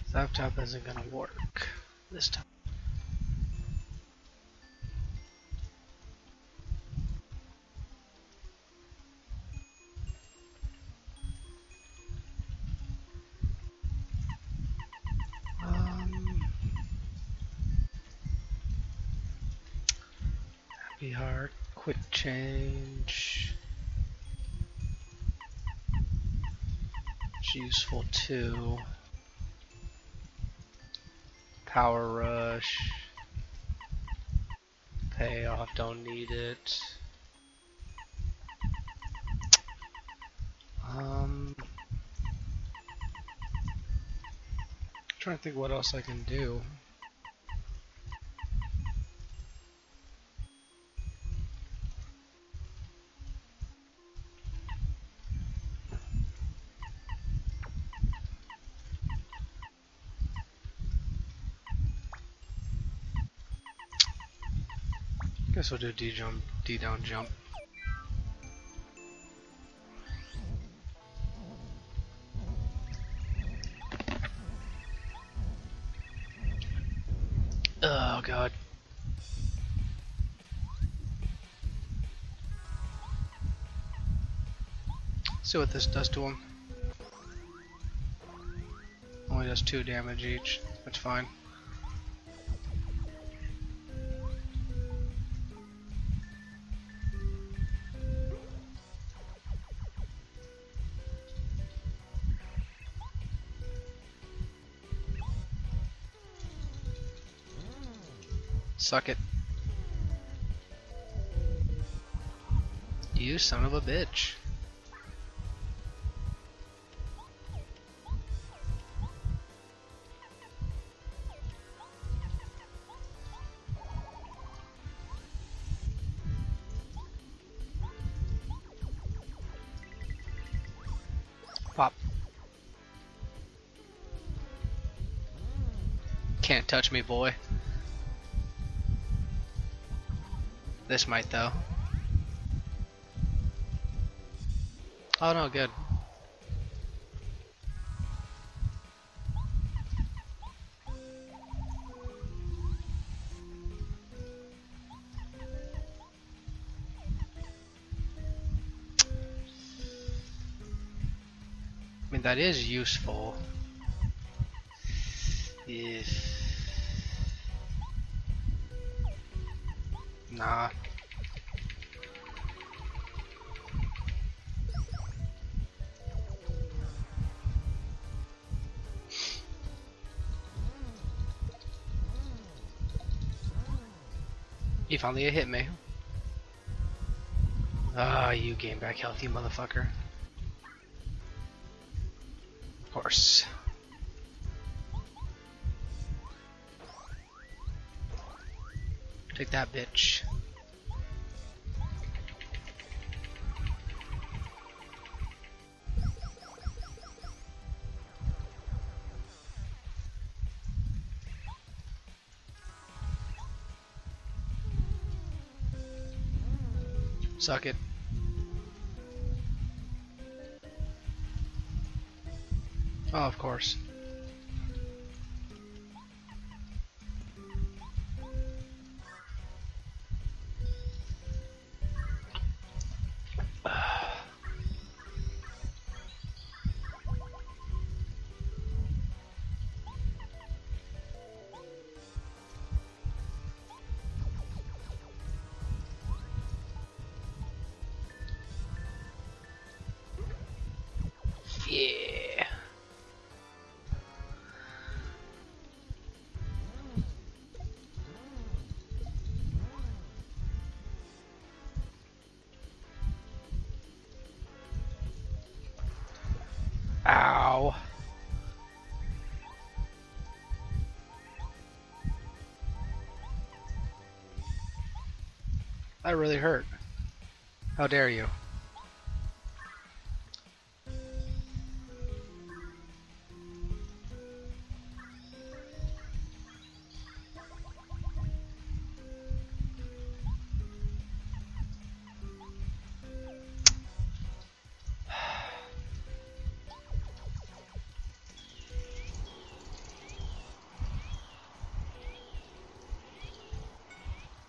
Laptop isn't gonna work this time. Happy Heart, quick change. It's useful too. Power Rush. Payoff, don't need it. Trying to think what else I can do. Guess we'll do D jump, D down jump. Oh god. See what this does to him. Only does 2 damage each. That's fine. Suck it. You son of a bitch. Pop. Can't touch me, boy. This might, though. Oh no, good. I mean, that is useful. If... Nah. You finally hit me. Ah, you gain back health, you motherfucker. Of course. Take that, bitch. Suck it. Oh, of course. Yeah. Ow. That really hurt. How dare you?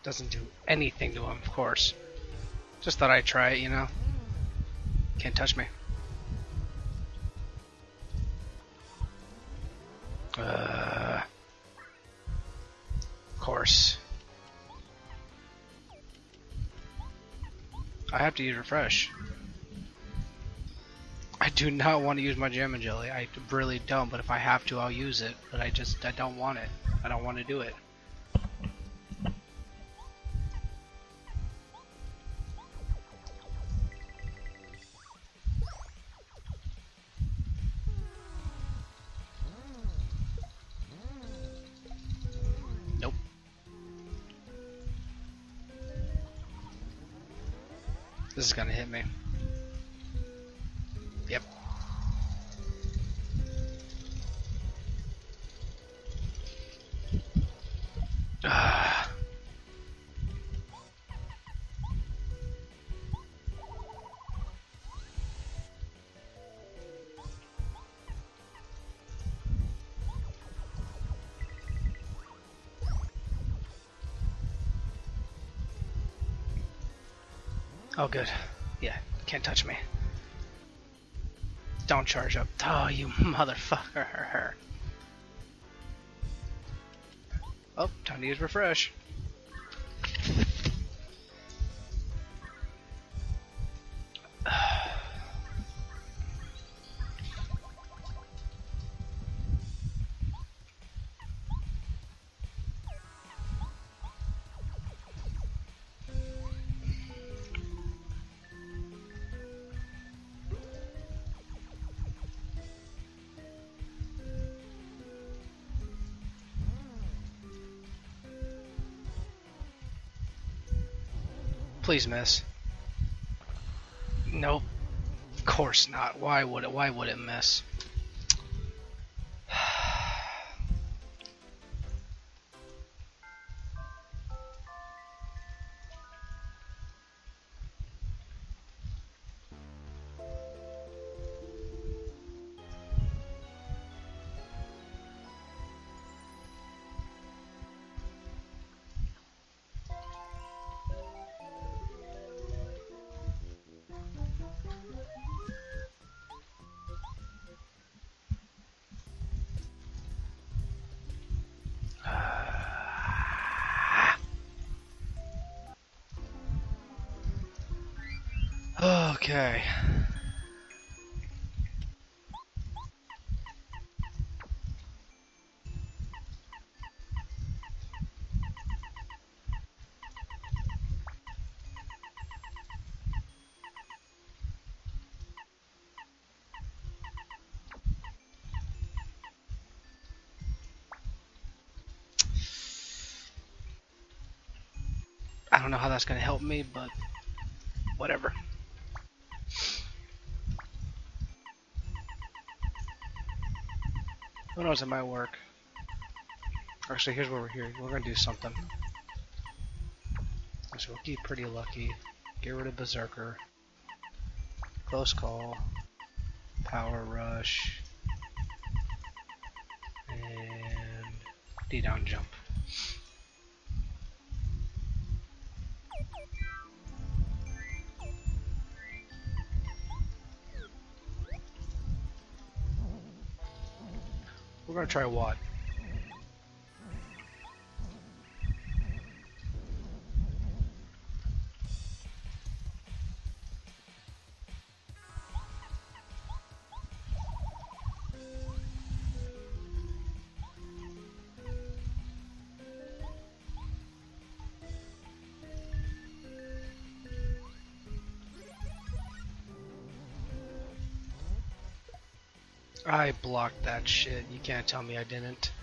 Doesn't do anything to him, of course. Just thought I'd try it, you know? Can't touch me. Of course. I have to use refresh. I do not want to use my Jam and Jelly. I really don't, but if I have to, I'll use it. But I don't want it. I don't want to do it. Nope. This is gonna hit me. Yep. Oh, good. Yeah, can't touch me. Don't charge up. Oh, you motherfucker. Oh, time to use refresh. Please miss. Nope. Of course not. Why would it? Why would it miss? Okay. I don't know how that's gonna help me, but whatever. Who knows, it might work. Actually, here's what we're here. We're gonna do something. So we'll keep Pretty Lucky. Get rid of Berserker. Close Call. Power Rush. And D-down jump. We're gonna try Watt. I blocked that shit. You can't tell me I didn't.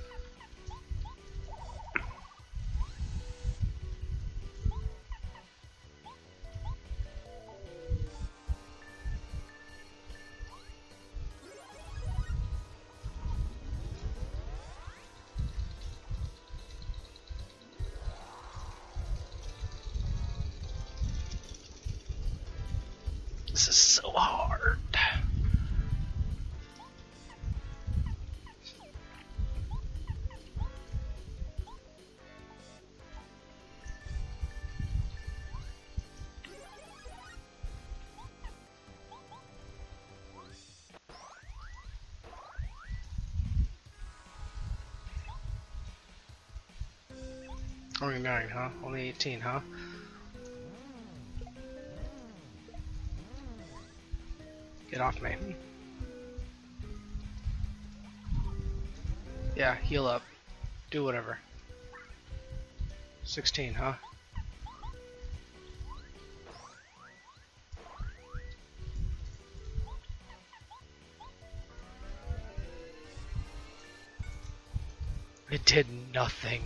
This is so hard. Only 9, huh? Only 18, huh? Get off me. Yeah, heal up. Do whatever. 16, huh? It did nothing.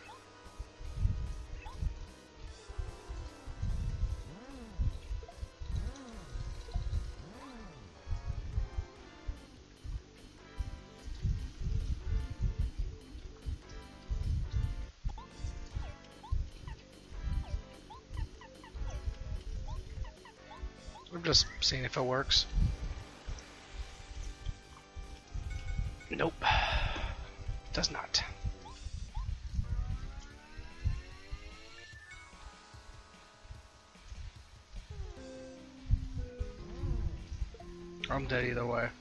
I'm just seeing if it works. Nope. Does not. I'm dead either way.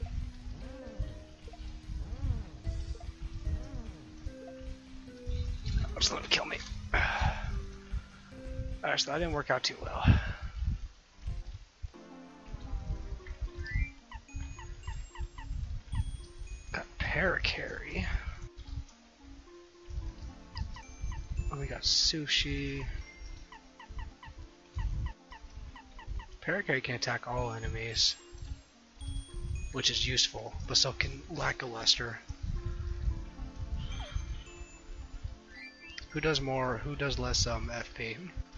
Just let him kill me. Alright, so that didn't work out too well. Got Paracarry. Oh, we got Sushi. Paracarry can attack all enemies, which is useful, but so can Lackluster. Who does more? Who does less FP?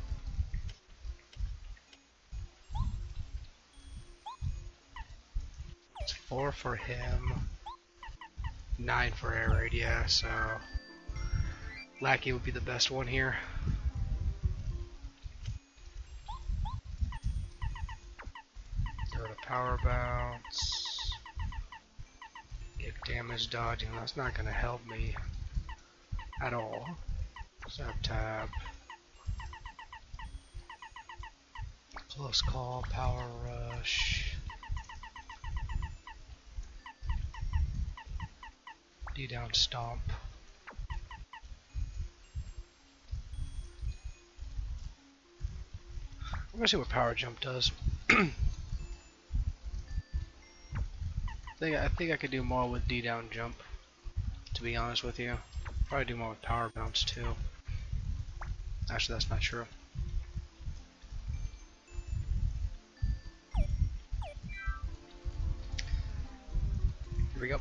It's 4 for him, 9 for Air Raid, yeah, so Lackey would be the best one here. Go to Power Bounce. Give damage dodging. That's not going to help me at all. Zap tab. Close call. Power rush. D down stomp. I'm gonna see what power jump does. I think I could do more with D down jump, to be honest with you. Probably do more with power bounce too. Actually, that's not true. Here we go.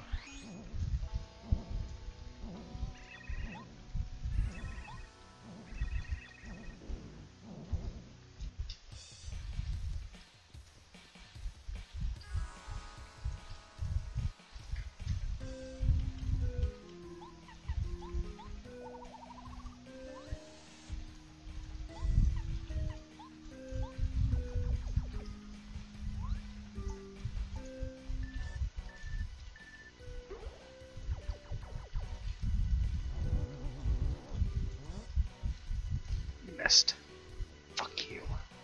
Missed. Fuck you.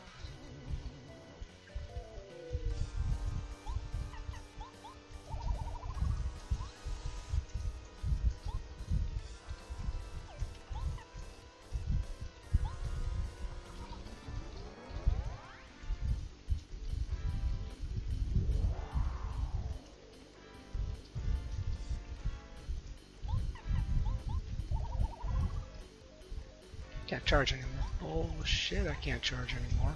Can't charge anymore. Oh shit, I can't charge anymore.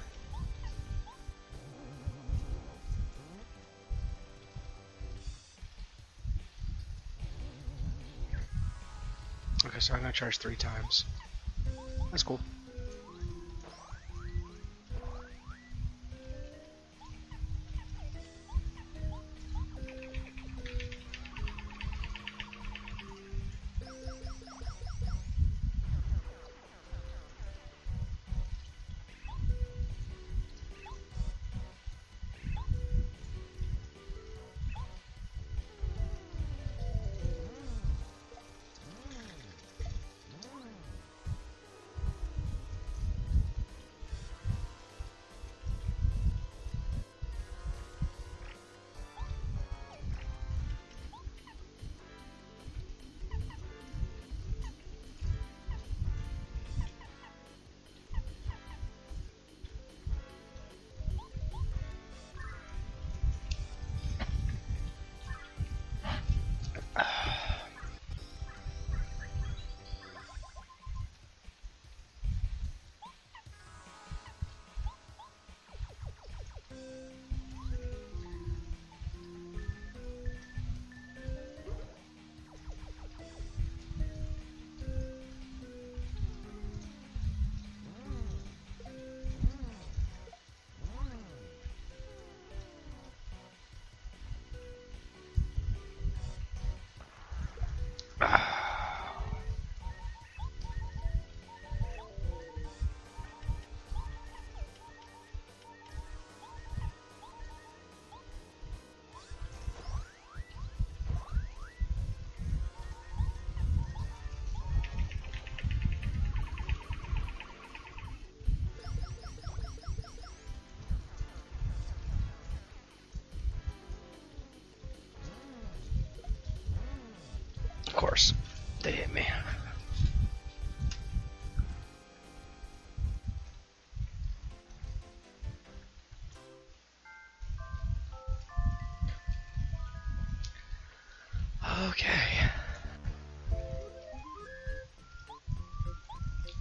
Okay, so I'm gonna charge 3 times. That's cool.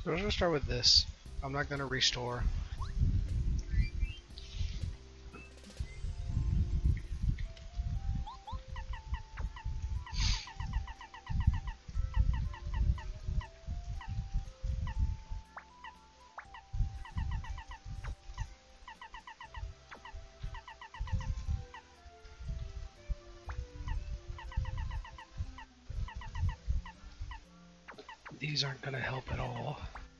So we're gonna start with this. I'm not gonna restore. These aren't gonna help at all.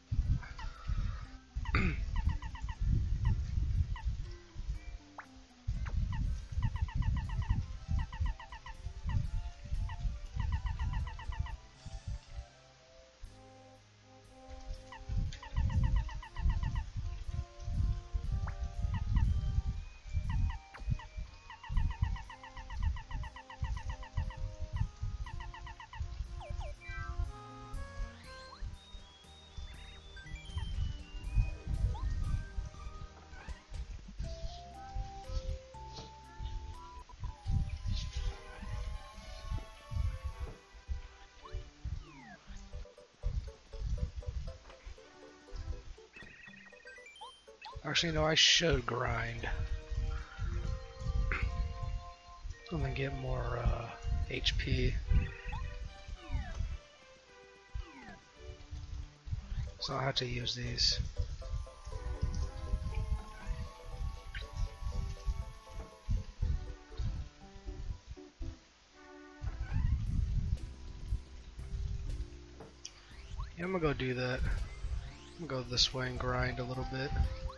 Actually, no, I should grind. I'm gonna get more HP. So I'll have to use these. Yeah, I'm gonna go do that. I'm gonna go this way and grind a little bit.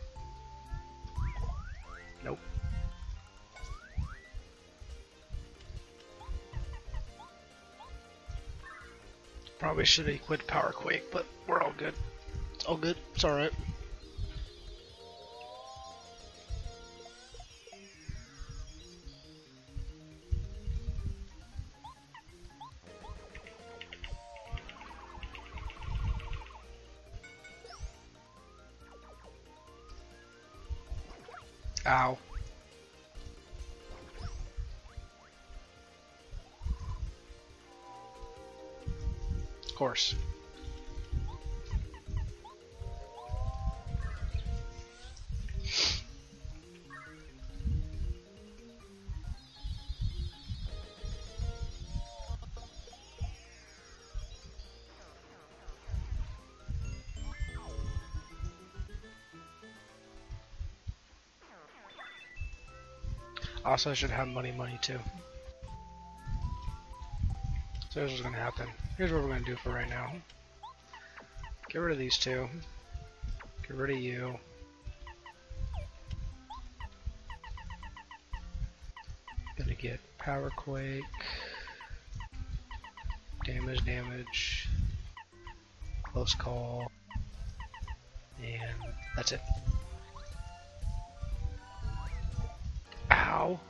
Nope. Probably should have quit Power Quake, but we're all good. It's all good. It's alright. Ow. Of course. Also, I should have money too. So here's what's gonna happen. Here's what we're gonna do for right now. Get rid of these two. Get rid of you. Gonna get Power Quake. Damage. Close call. And that's it. Ow.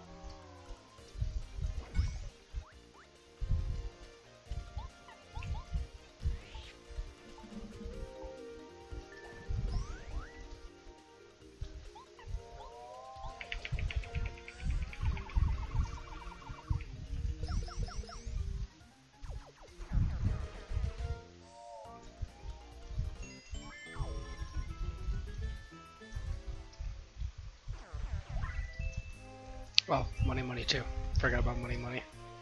Oh, money too. Forgot about money.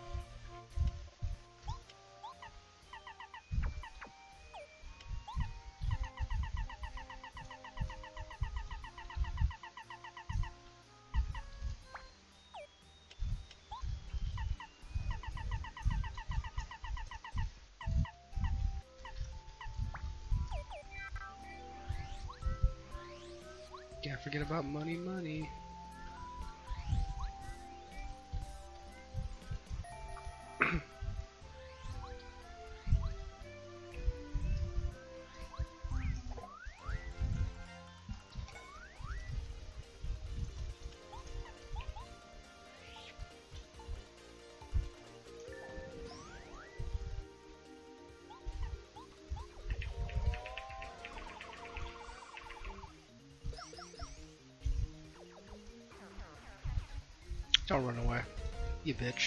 Can't forget about money. Don't run away, you bitch.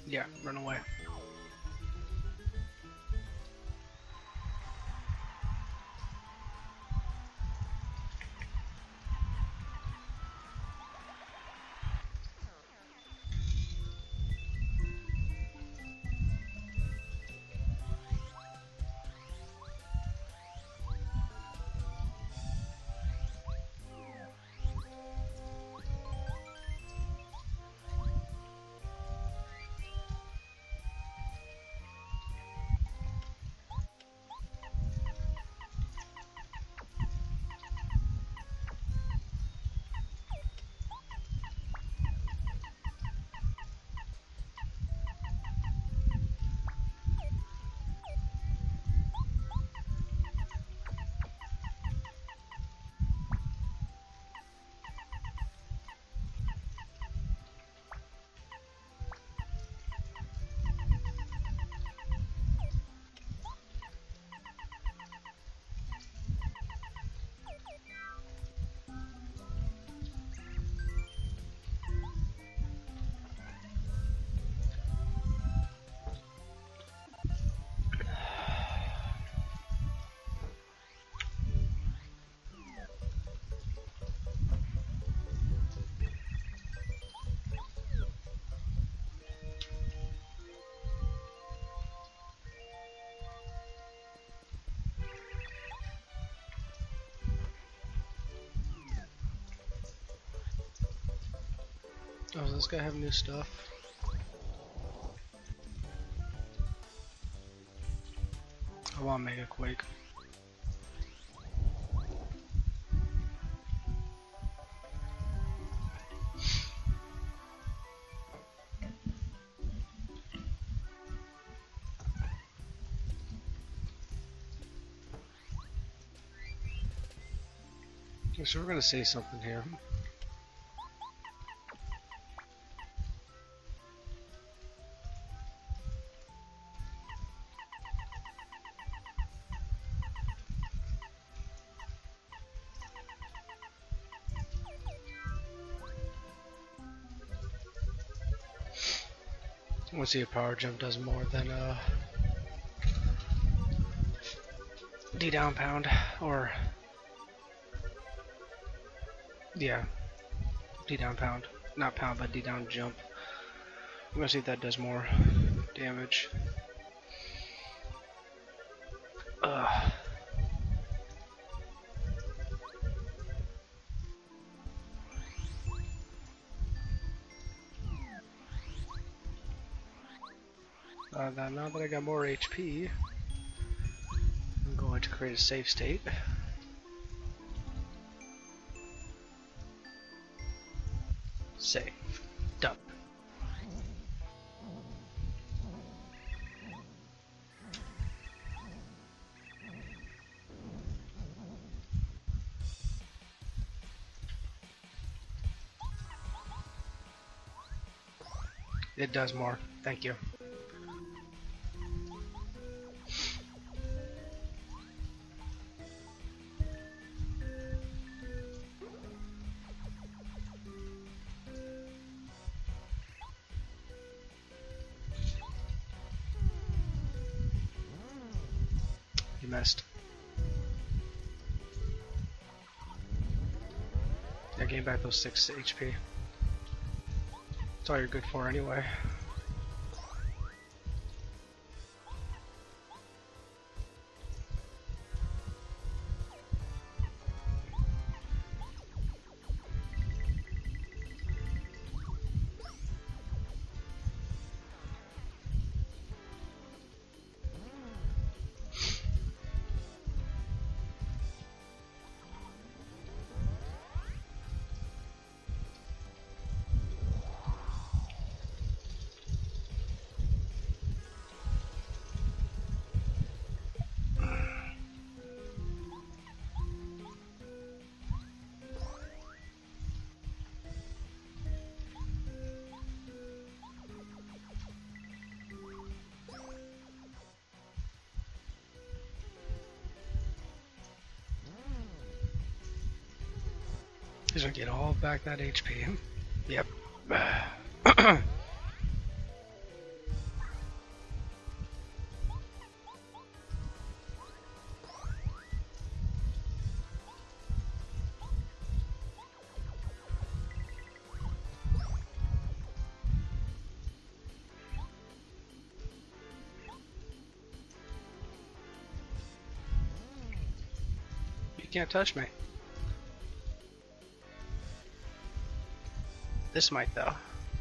Yeah, run away. Oh, does this guy have new stuff? I want Mega Quake. So we're gonna say something here. Let's see if Power Jump does more than D down pound, or yeah, D down pound, not pound, but D down jump. I'm gonna see if that does more damage. Ugh. Now that I got more HP, I'm going to create a save state. Save. Done. It does more. Thank you. You missed. I gained back those 6 HP. That's all you're good for anyway. He's gonna get all back that HP. Yep. You can't touch me. This might, though.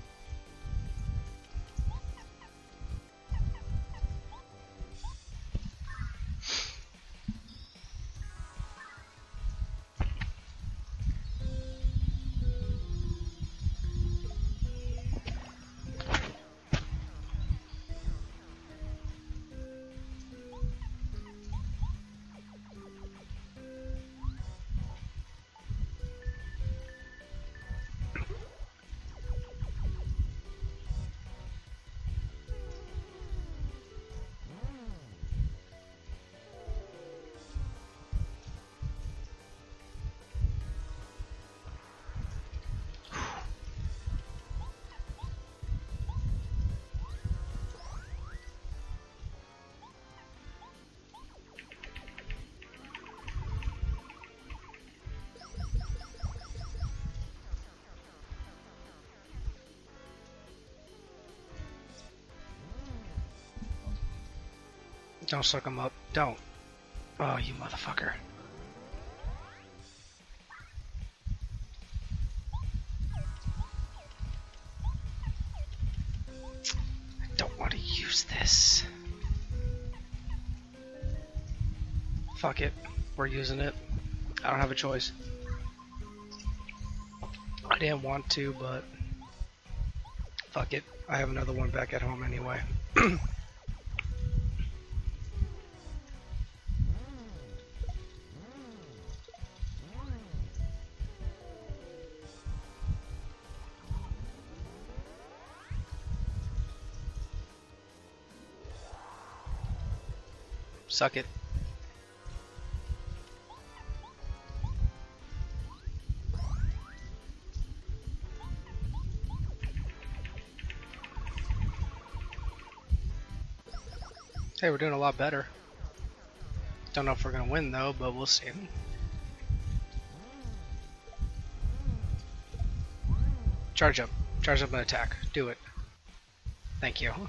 Don't suck him up. Don't. Oh, you motherfucker. I don't want to use this. Fuck it. We're using it. I don't have a choice. I didn't want to, but fuck it. I have another one back at home anyway. Suck it. Hey, we're doing a lot better. Don't know if we're gonna win though, but we'll see. Charge up. Charge up and attack. Do it. Thank you.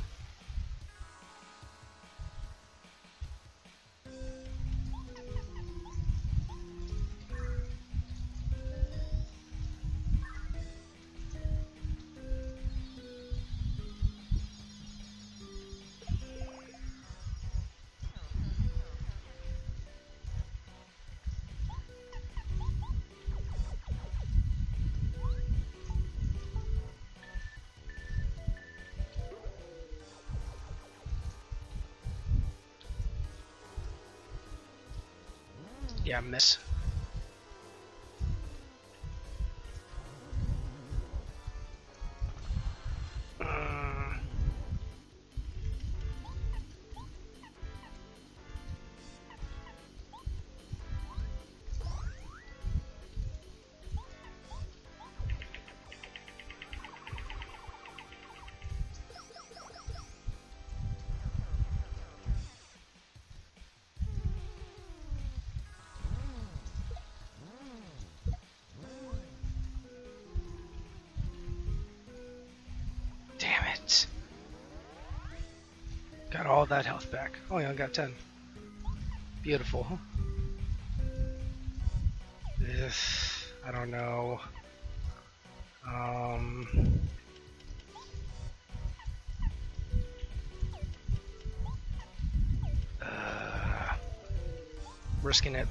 Yeah, miss. Got all that health back. Oh yeah, I got 10. Beautiful. I don't know. Risking it.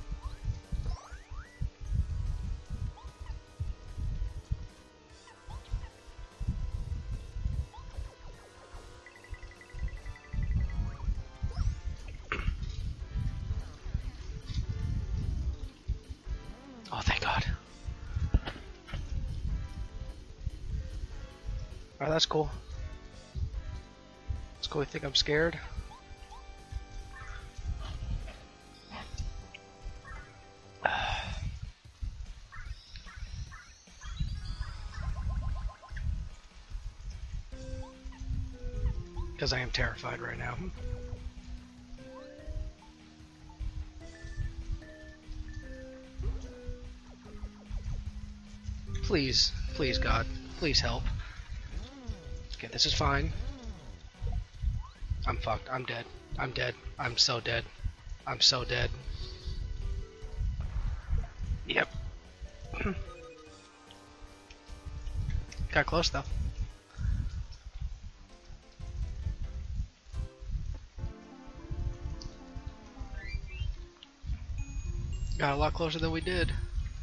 Oh, thank God. Oh, that's cool. That's cool. You think I'm scared? Because I am terrified right now. Please, please God, please help. Okay, this is fine. I'm fucked. I'm dead. I'm dead. I'm so dead. I'm so dead. Yep. Got close though. Got a lot closer than we did.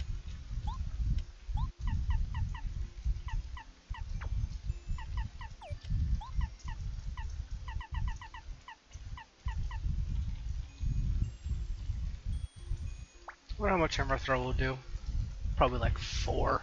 I wonder how much Hammer Throw will do. Probably like 4.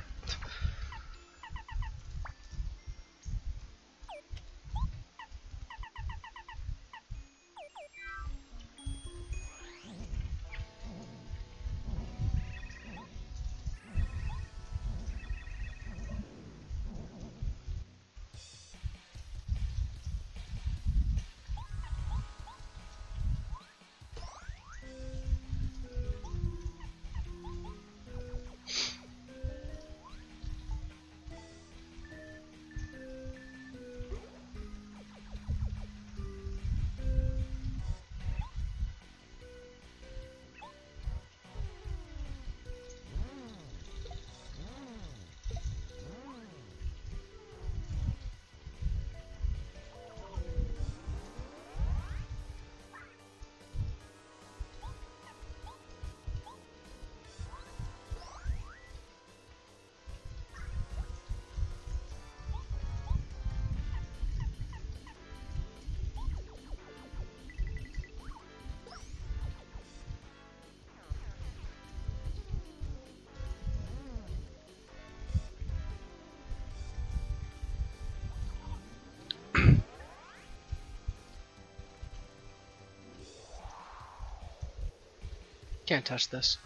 Can't touch this.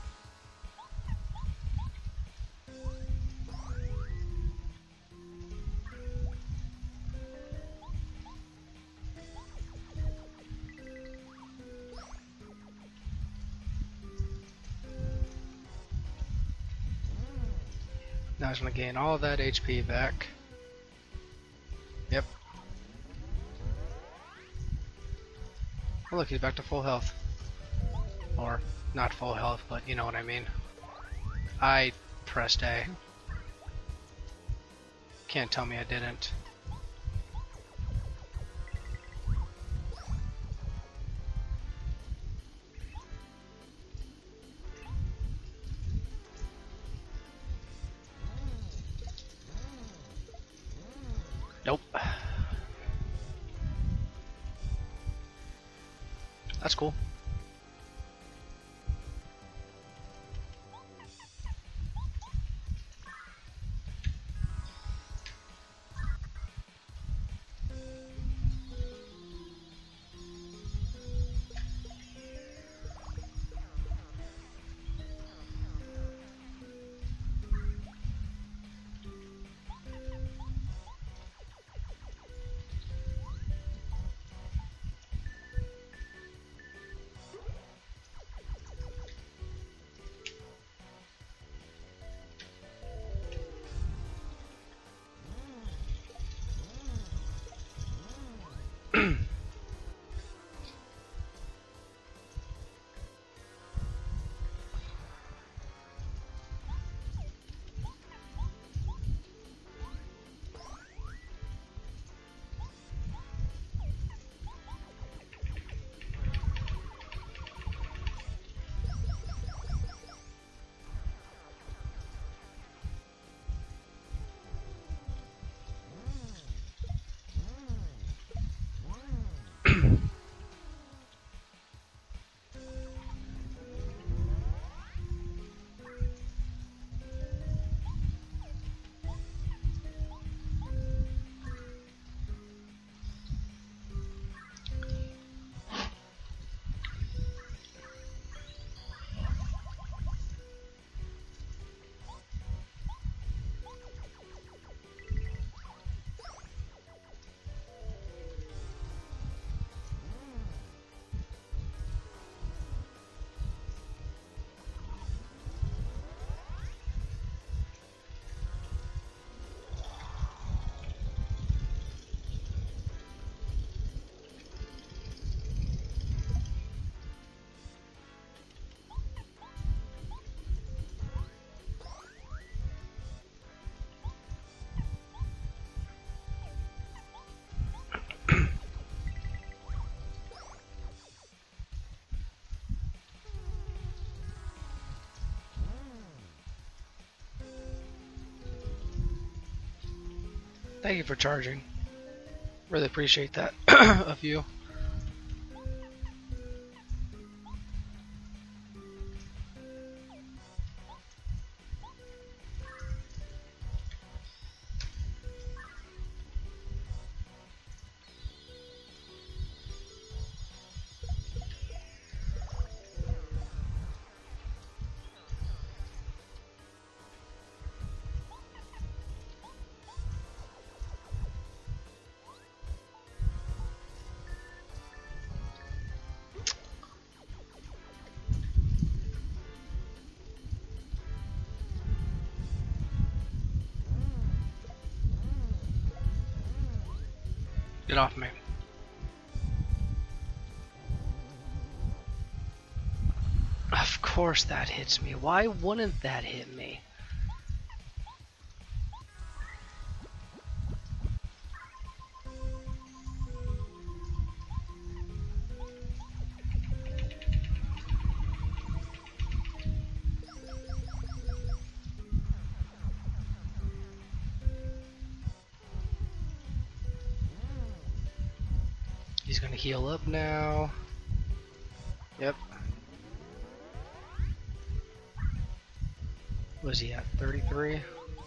Now he's gonna gain all that HP back. Yep. Oh look, he's back to full health. Or, not full health, but you know what I mean. I pressed A. Can't tell me I didn't. Nope. That's cool. Thank you for charging. Really appreciate that of you. Get off me. Of course that hits me. Why wouldn't that hit me? He's gonna heal up now. Yep. Was he at 33?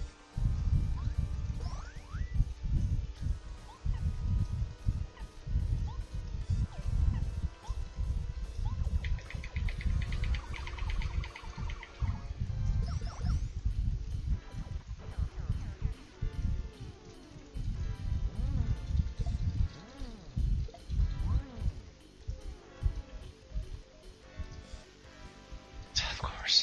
Of course.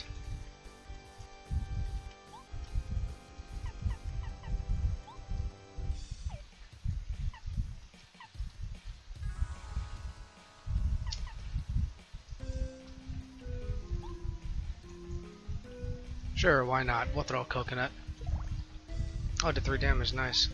Sure, why not? We'll throw a coconut. Oh, did 3 damage, nice.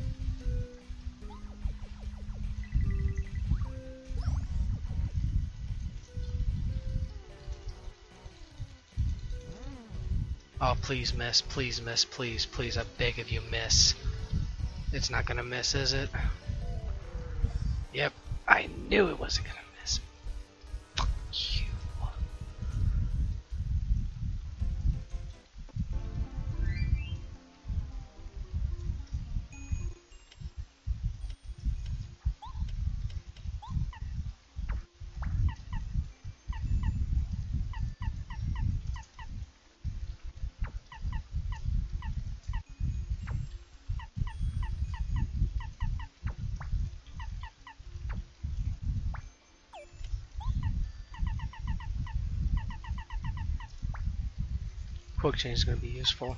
Oh, please miss, please miss, please, please, I beg of you, miss. It's not gonna miss, is it? Yep, I knew it wasn't gonna miss. Fuck you. Quick change is gonna be useful.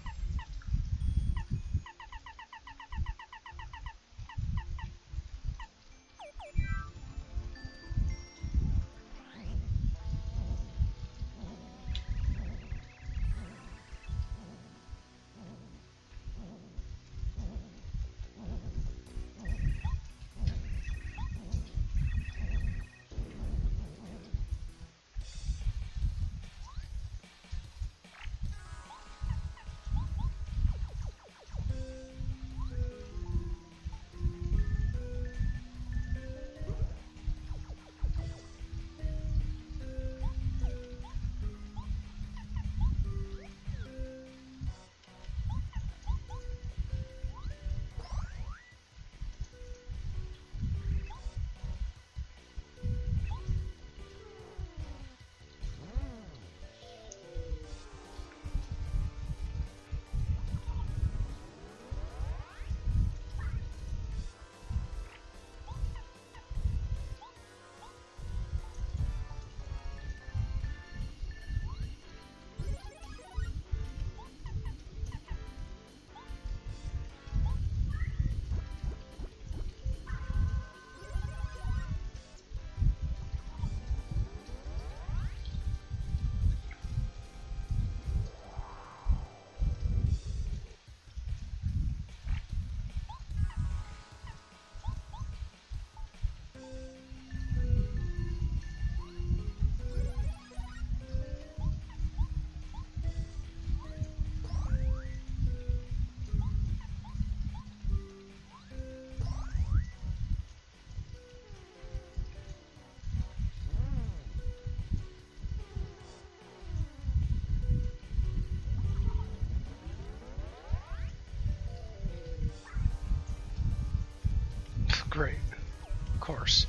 Great. Of course.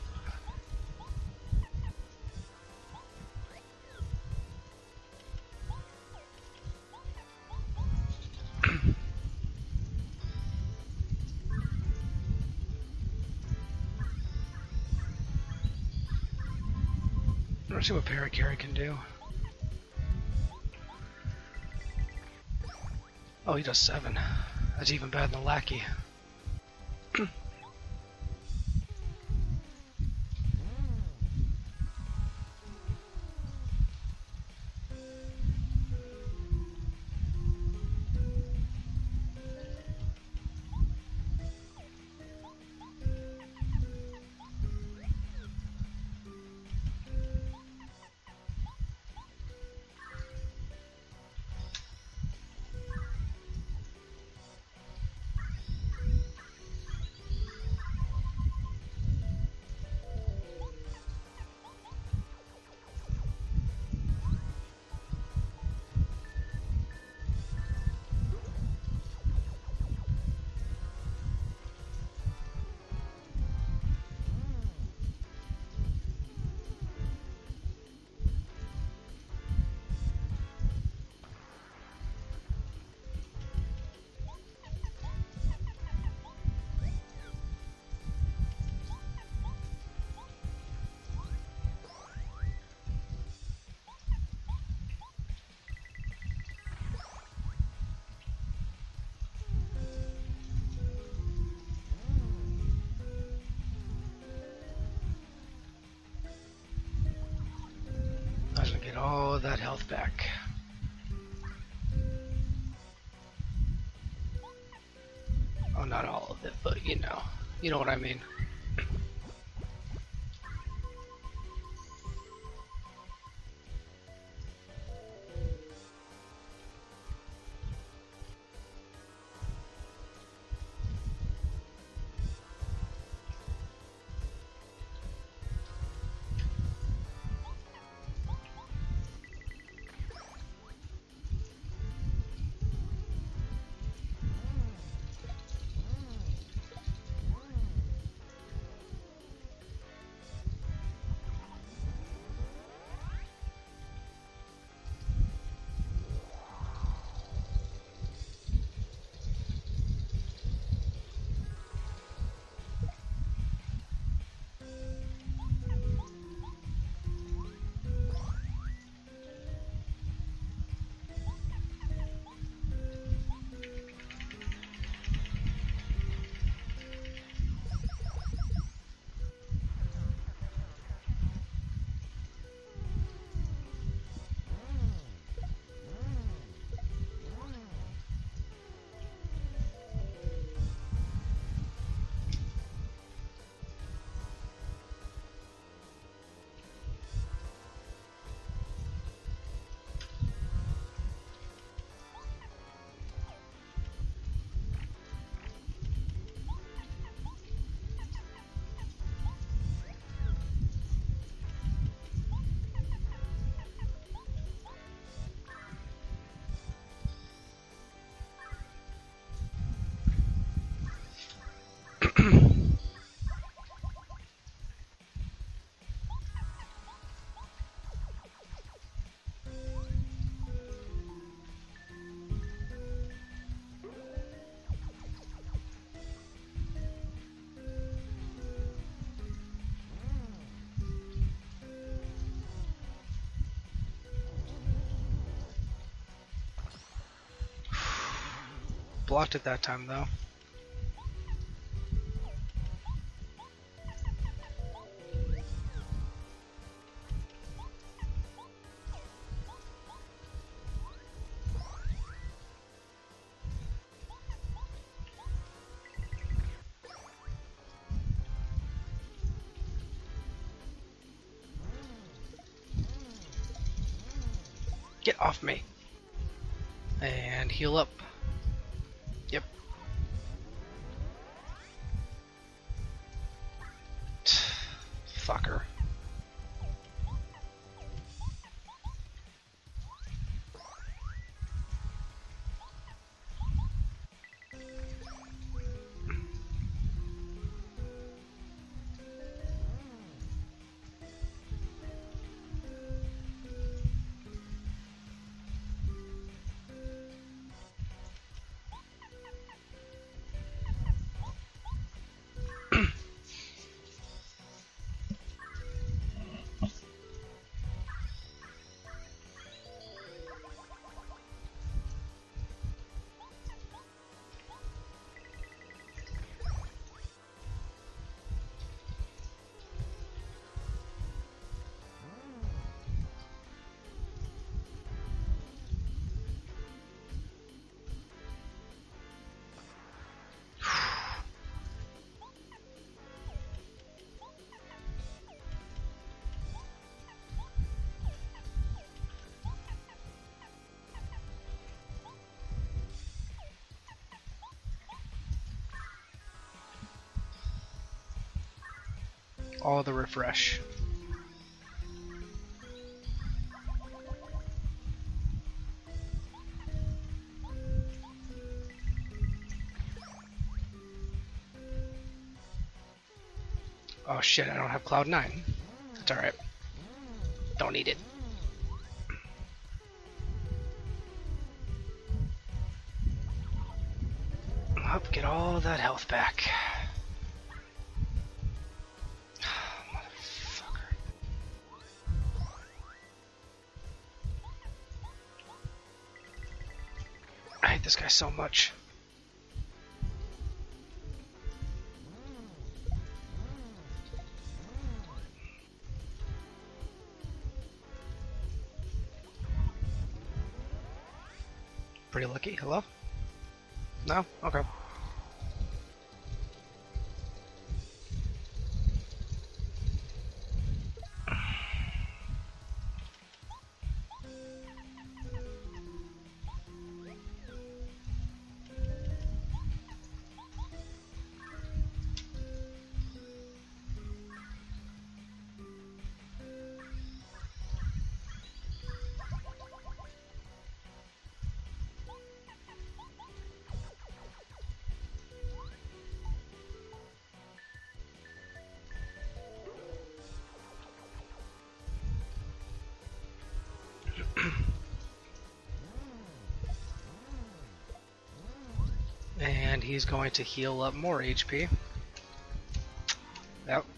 Let's see what Parakarry can do. Oh, he does 7. That's even better than Lackey. Doesn't get all of that health back. Oh, not all of it, but you know what I mean. Blocked it that time, though. Get off me. And heal up. Yep. Fucker. all the refresh. Oh shit, I don't have Cloud 9. That's alright. Don't need it. Up, get all that health back. Motherfucker. I hate this guy so much. Pretty lucky. Hello? No? Okay. And he's going to heal up more HP. Yep.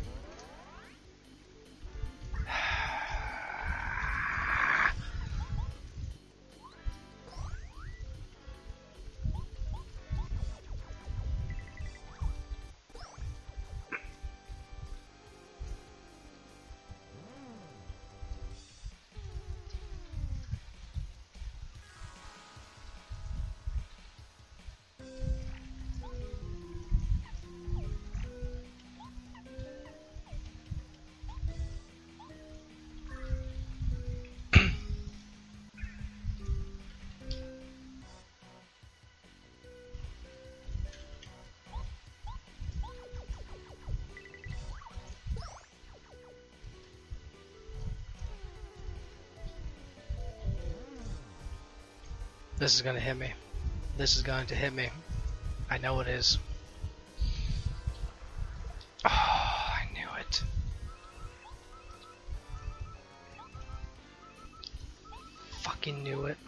This is gonna hit me. This is going to hit me. I know it is. Oh, I knew it. Fucking knew it.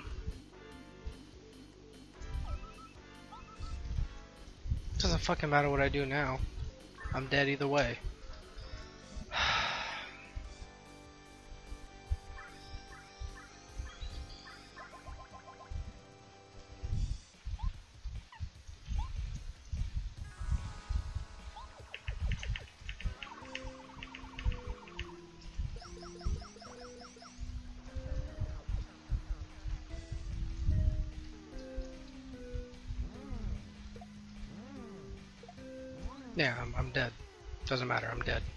Doesn't fucking matter what I do now. I'm dead either way. Yeah, I'm dead. Doesn't matter, I'm dead.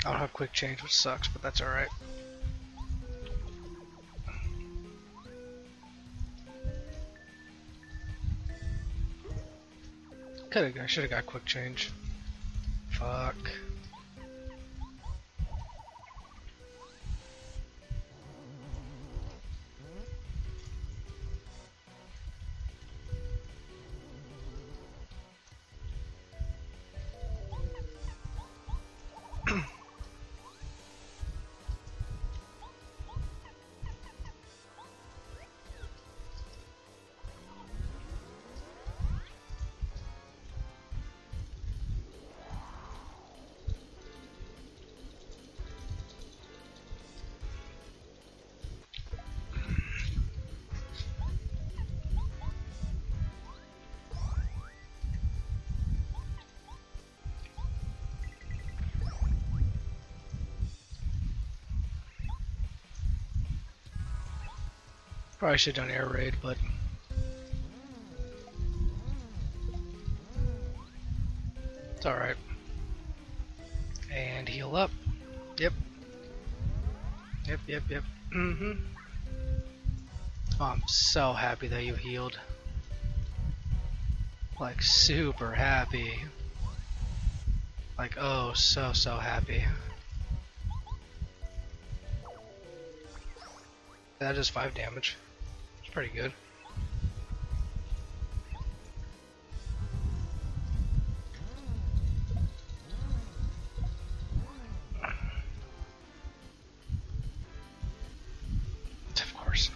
I don't have quick change, which sucks, but that's alright. I should have got quick change. Fuck. Probably should have done air raid, but it's alright. And heal up. Yep. Yep. Oh, I'm so happy that you healed. Like, super happy. Like, oh, so happy. That is 5 damage. It's pretty good. Of course.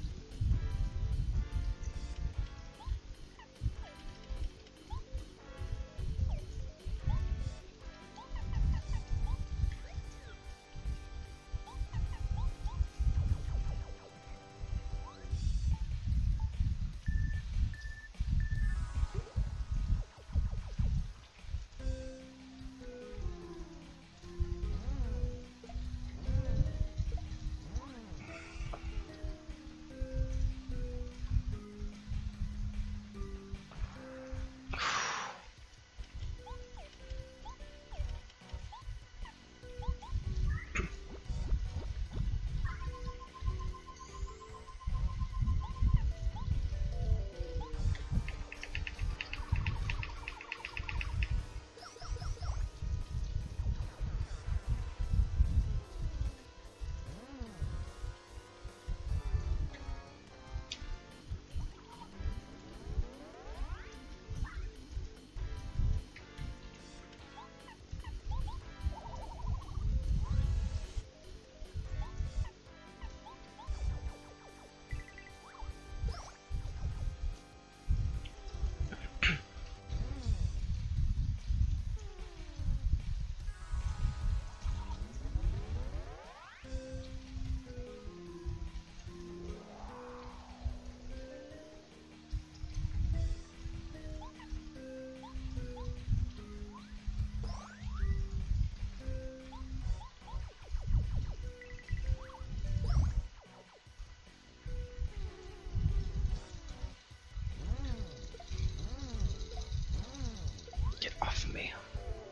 Get off of me.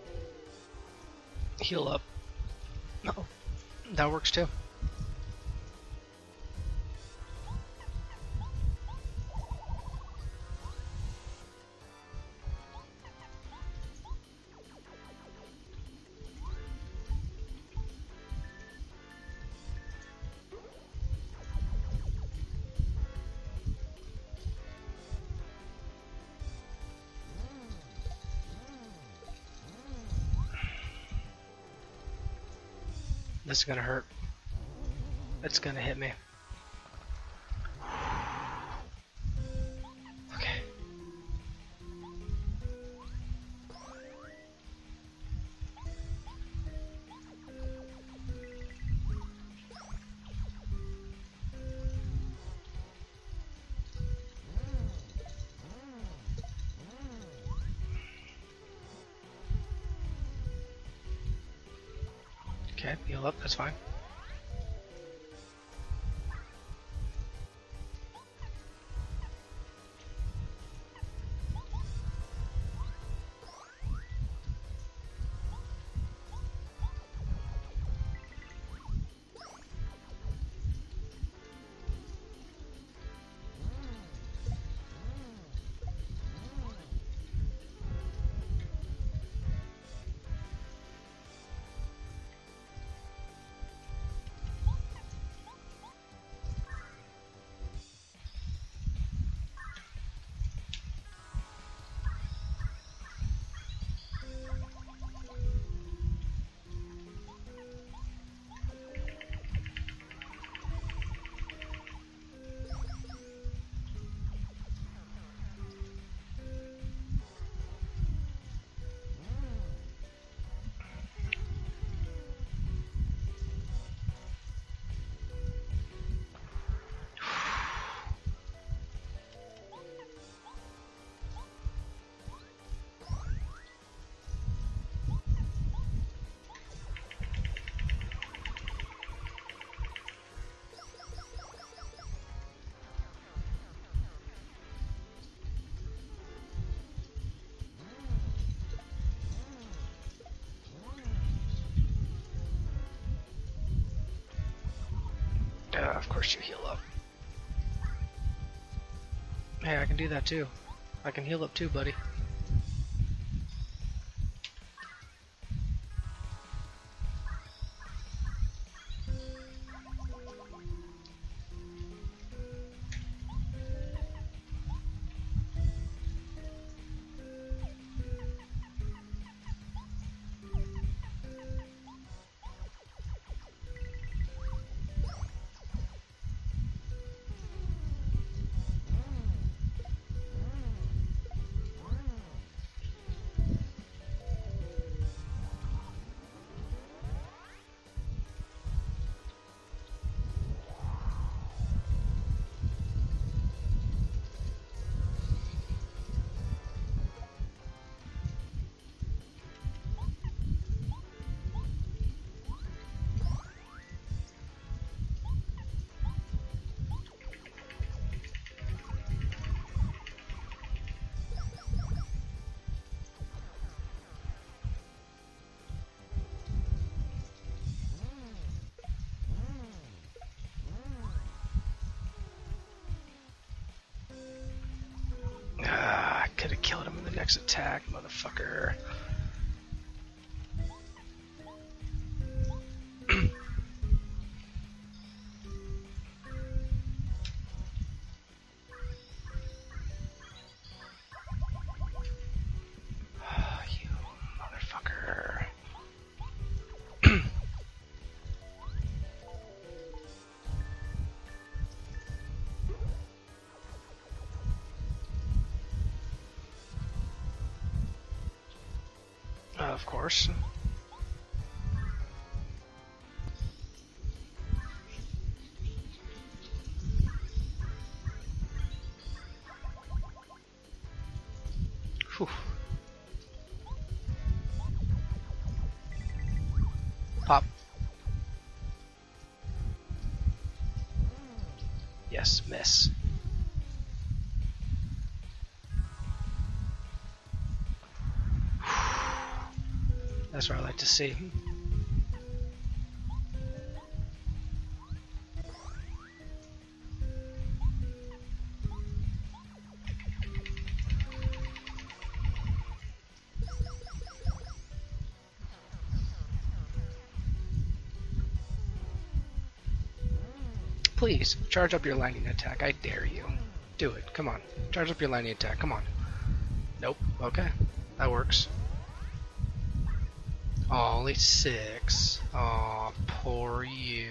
Heal up. No, that works too. This is gonna hurt. It's gonna hit me. Okay. Okay, heal up, that's fine. course you heal up. Hey, I can do that too. I can heal up too, buddy. I could have killed him in the next attack, motherfucker. You motherfucker. Of course. Whew. Pop. Yes, miss. That's what I like to see. Please, charge up your lightning attack. I dare you. Do it. Come on. Charge up your lightning attack. Come on. Nope. Okay. That works. Oh, only 6. Oh, poor you.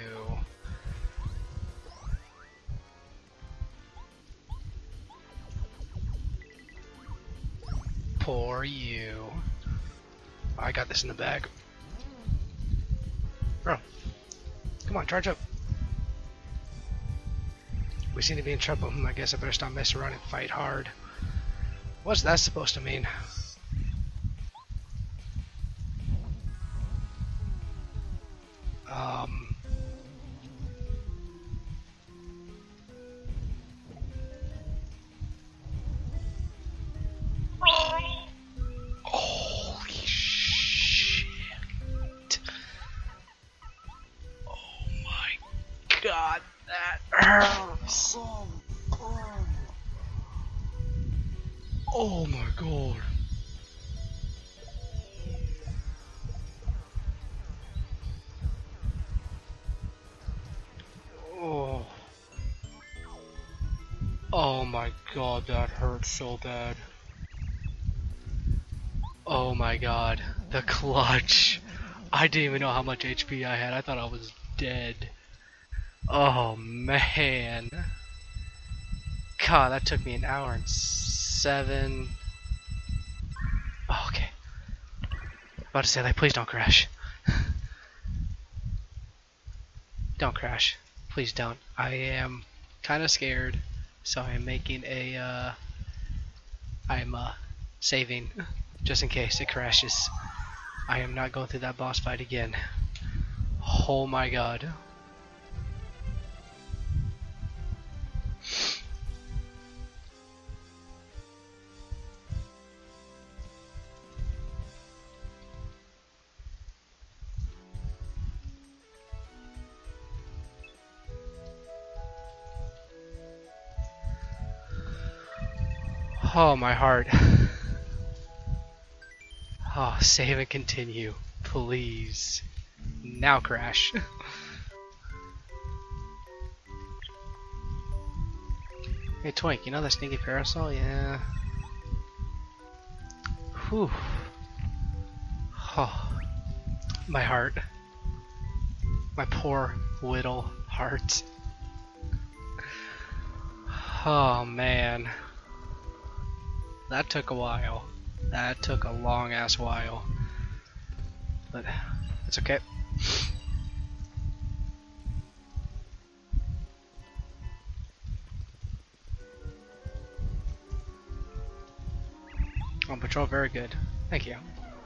Poor you. I got this in the bag. Bro. Come on, charge up. We seem to be in trouble. I guess I better stop messing around and fight hard. What's that supposed to mean? Holy shit. Oh my god, that hurts. Oh my god. Oh. Oh my god, that hurts so bad. Oh my god, the clutch. I didn't even know how much HP I had. I thought I was dead. Oh man. God, that took me an hour and 7. Oh, okay. About to say, like, please don't crash. Don't crash. Please don't. I am kind of scared, so I am making a, I'm saving just in case it crashes. I am not going through that boss fight again. Oh my god. Oh, my heart. Oh, save and continue. Please. Now crash. Hey Twink, you know that sneaky parasol? Yeah. Whew. Oh, my heart. My poor little heart. Oh man. That took a while. That took a long ass while. But it's okay. On patrol, very good. Thank you.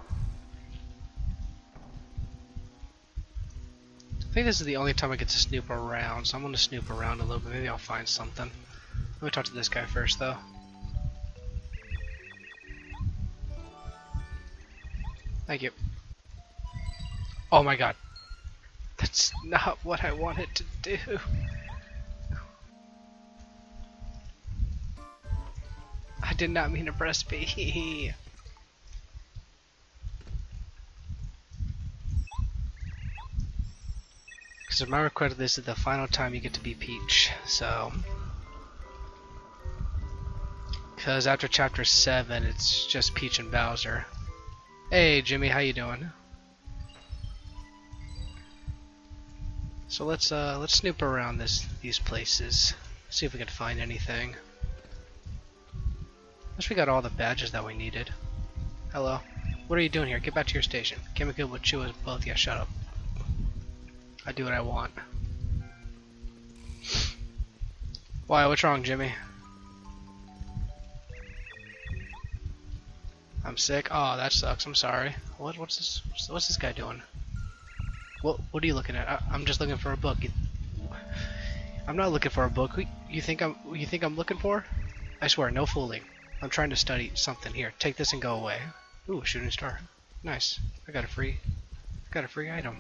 I think this is the only time I get to snoop around, so I'm gonna snoop around a little bit. Maybe I'll find something. Let me talk to this guy first, though. Thank you. Oh my god. That's not what I wanted to do. I did not mean to press B. Because if I remember correctly, this is the final time you get to be Peach, so... Because after Chapter 7, it's just Peach and Bowser. Hey Jimmy, how you doing? So let's snoop around these places. See if we can find anything. Unless we got all the badges that we needed. Hello. What are you doing here? Get back to your station. Kimiko will chew us both. Yeah, shut up. I do what I want. Why? What's wrong, Jimmy? I'm sick. Oh, that sucks. I'm sorry. What's this guy doing? What are you looking at? I'm just looking for a book. I'm not looking for a book. You think I'm looking for? I swear, no fooling. I'm trying to study something. Here, take this and go away. Ooh, shooting star. Nice. I got a free item.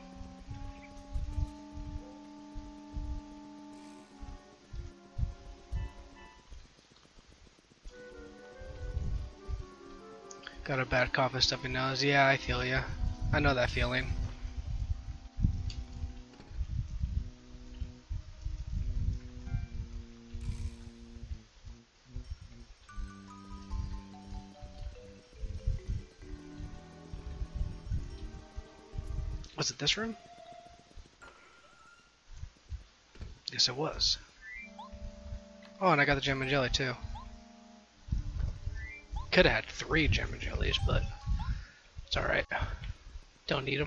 Got a bad cough and stuffy nose. Yeah, I feel ya. I know that feeling. Was it this room? Yes, it was. Oh, and I got the gem and jelly too. Could have had 3 gem and jellies, but it's alright. Don't need them.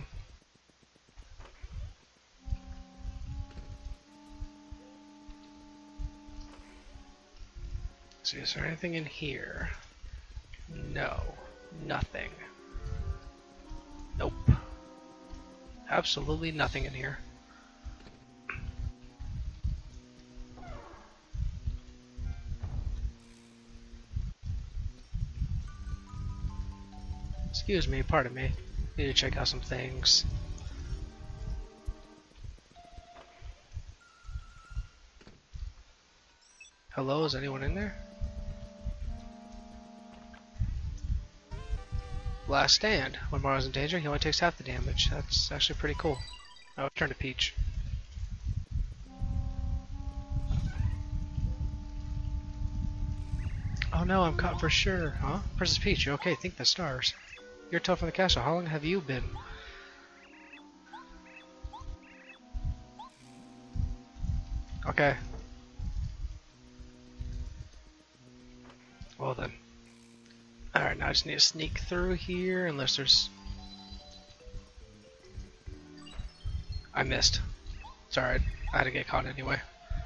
See, is there anything in here? No. Nothing. Nope. Absolutely nothing in here. Excuse me, pardon me. Need to check out some things. Hello, is anyone in there? Last stand. When Mario's in danger, he only takes half the damage. That's actually pretty cool. I'll turn to Peach. Oh no, I'm caught for sure. Huh? Princess Peach, you okay? Think the stars. You're tough in the castle. How long have you been? Okay. Well then. Alright, now I just need to sneak through here unless there's... I missed. It's alright. I had to get caught anyway.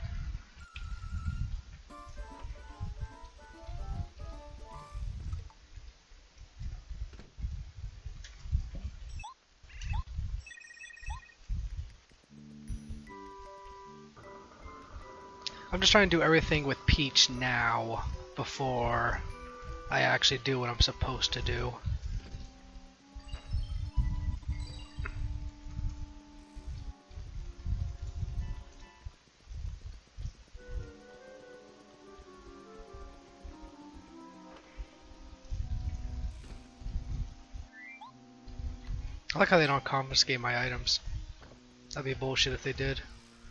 I'm just trying to do everything with Peach now before I actually do what I'm supposed to do. I like how they don't confiscate my items. That'd be bullshit if they did.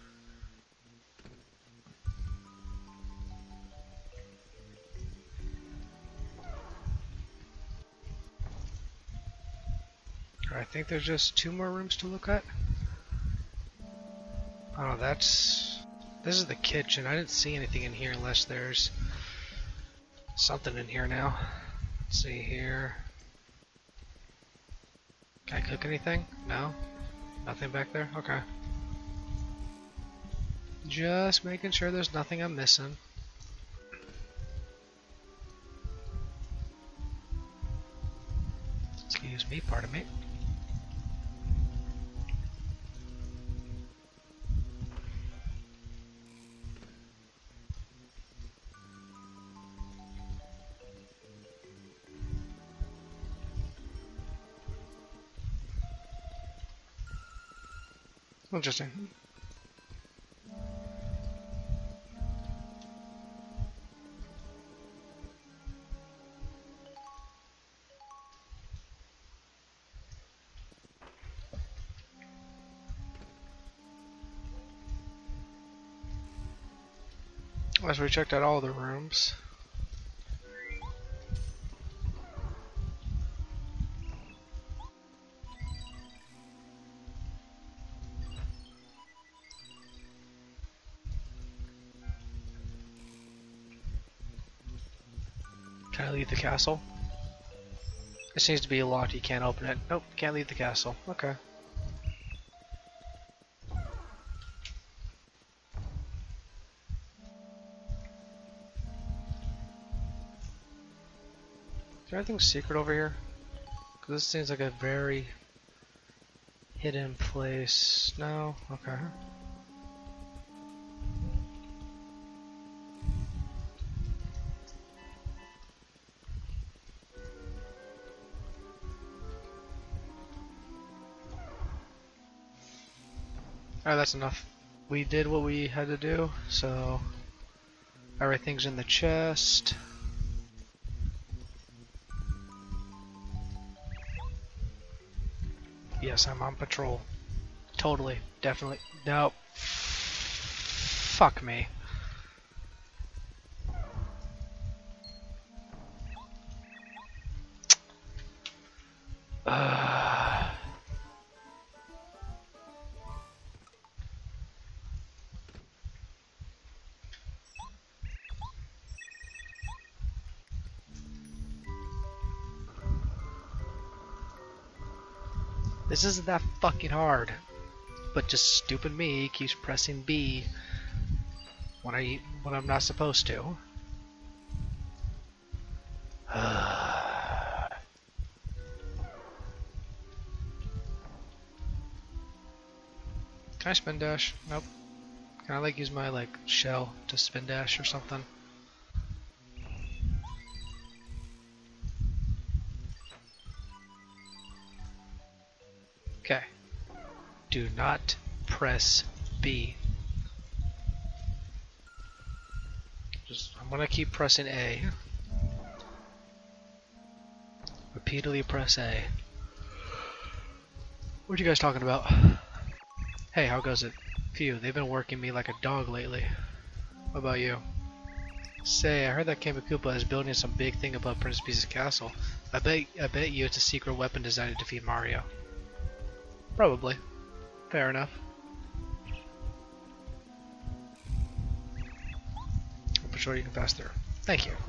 I think there's just 2 more rooms to look at. Oh, this is the kitchen. I didn't see anything in here unless there's something in here now. Let's see here. Can I cook anything? No? Nothing back there? Okay. Just making sure there's nothing I'm missing. Excuse me, pardon me. Interesting. As we checked out all the rooms. Can I leave the castle? It seems to be locked, you can't open it. Nope, can't leave the castle. Okay. Is there anything secret over here? Because this seems like a very hidden place. No? Okay. Alright, that's enough. We did what we had to do, so everything's in the chest. Yes, I'm on patrol. Totally, definitely. No. Fuck me. This isn't that fucking hard. But just stupid me keeps pressing B when I'm not supposed to. Can I spin dash? Nope. Can I like use my like shell to spin dash or something? Okay. Do not press B. I'm gonna keep pressing A. Repeatedly press A. What are you guys talking about? Hey, how goes it? Phew, they've been working me like a dog lately. What about you? Say, I heard that Kamicupa is building some big thing above Princess Peach's castle. I bet you it's a secret weapon designed to defeat Mario. Probably. Fair enough. I'm sure you can pass through. Thank you.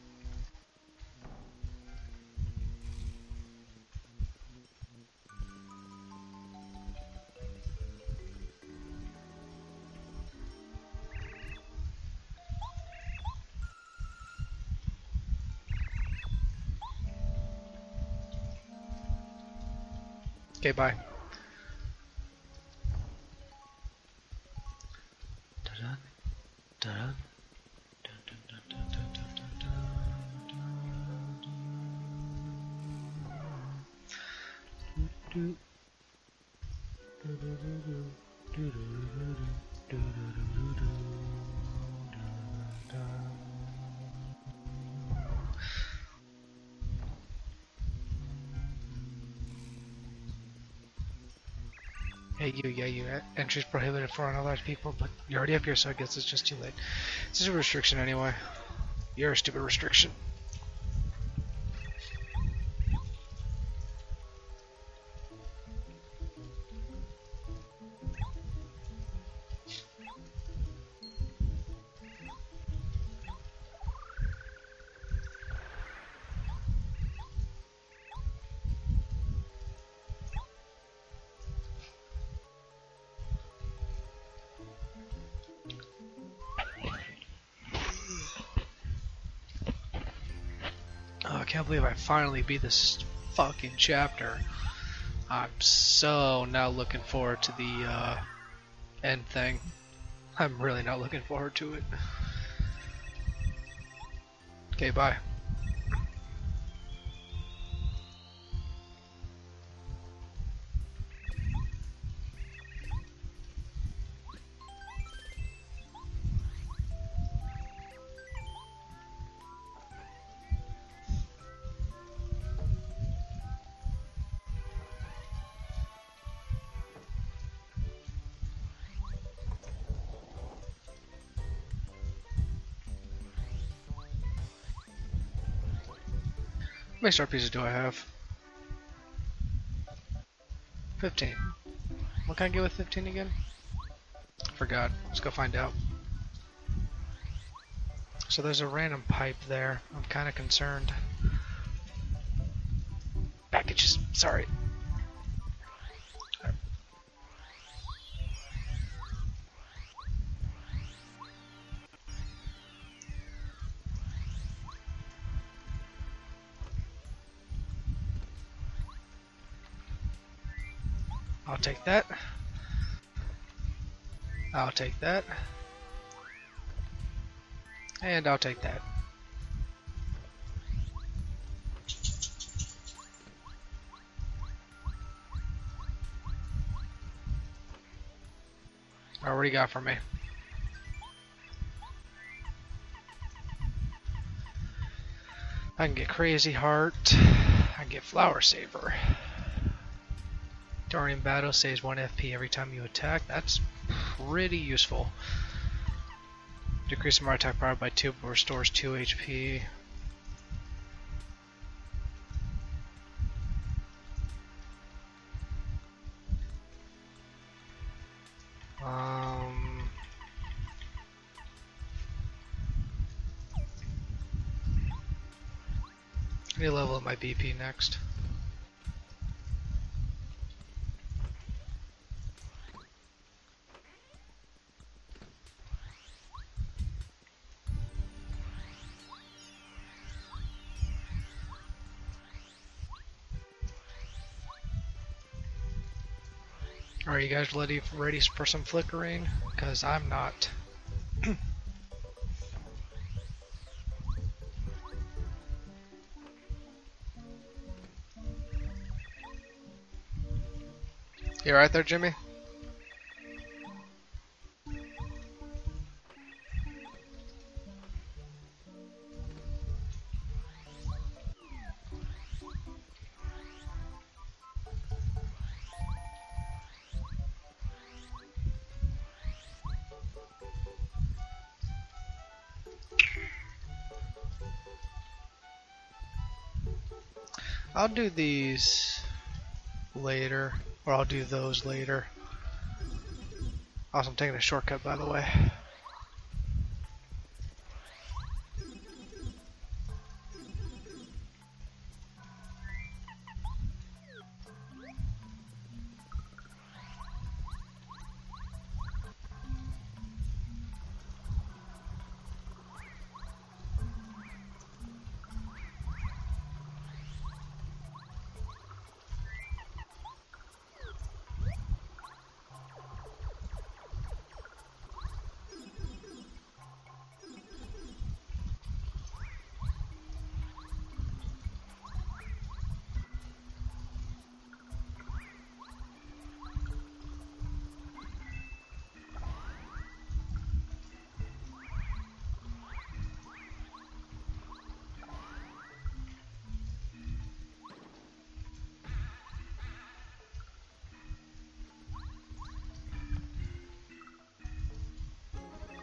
Okay, bye. Yeah, you. Entry's prohibited for unauthorized people, but you're already up here, so I guess it's just too late. This is a restriction anyway. You're a stupid restriction. Oh, I can't believe I finally beat this fucking chapter. I'm so now looking forward to the end thing. I'm really not looking forward to it. Okay, bye. How many star pieces do I have? 15. What can I get with 15 again? Forgot. Let's go find out. So there's a random pipe there. I'm kind of concerned. Packages. Sorry. I'll take that. I'll take that. And I'll take that. Alright, what do you got for me? I can get Crazy Heart. I can get Flower Saver. During battle, saves 1 FP every time you attack. That's pretty useful. Decreases my attack power by 2, but restores 2 HP. I need to level up my BP next. Are you guys ready for some flickering? Because I'm not. You right there, Jimmy? I'll do these later, or I'll do those later. Also, I'm taking a shortcut, by the way.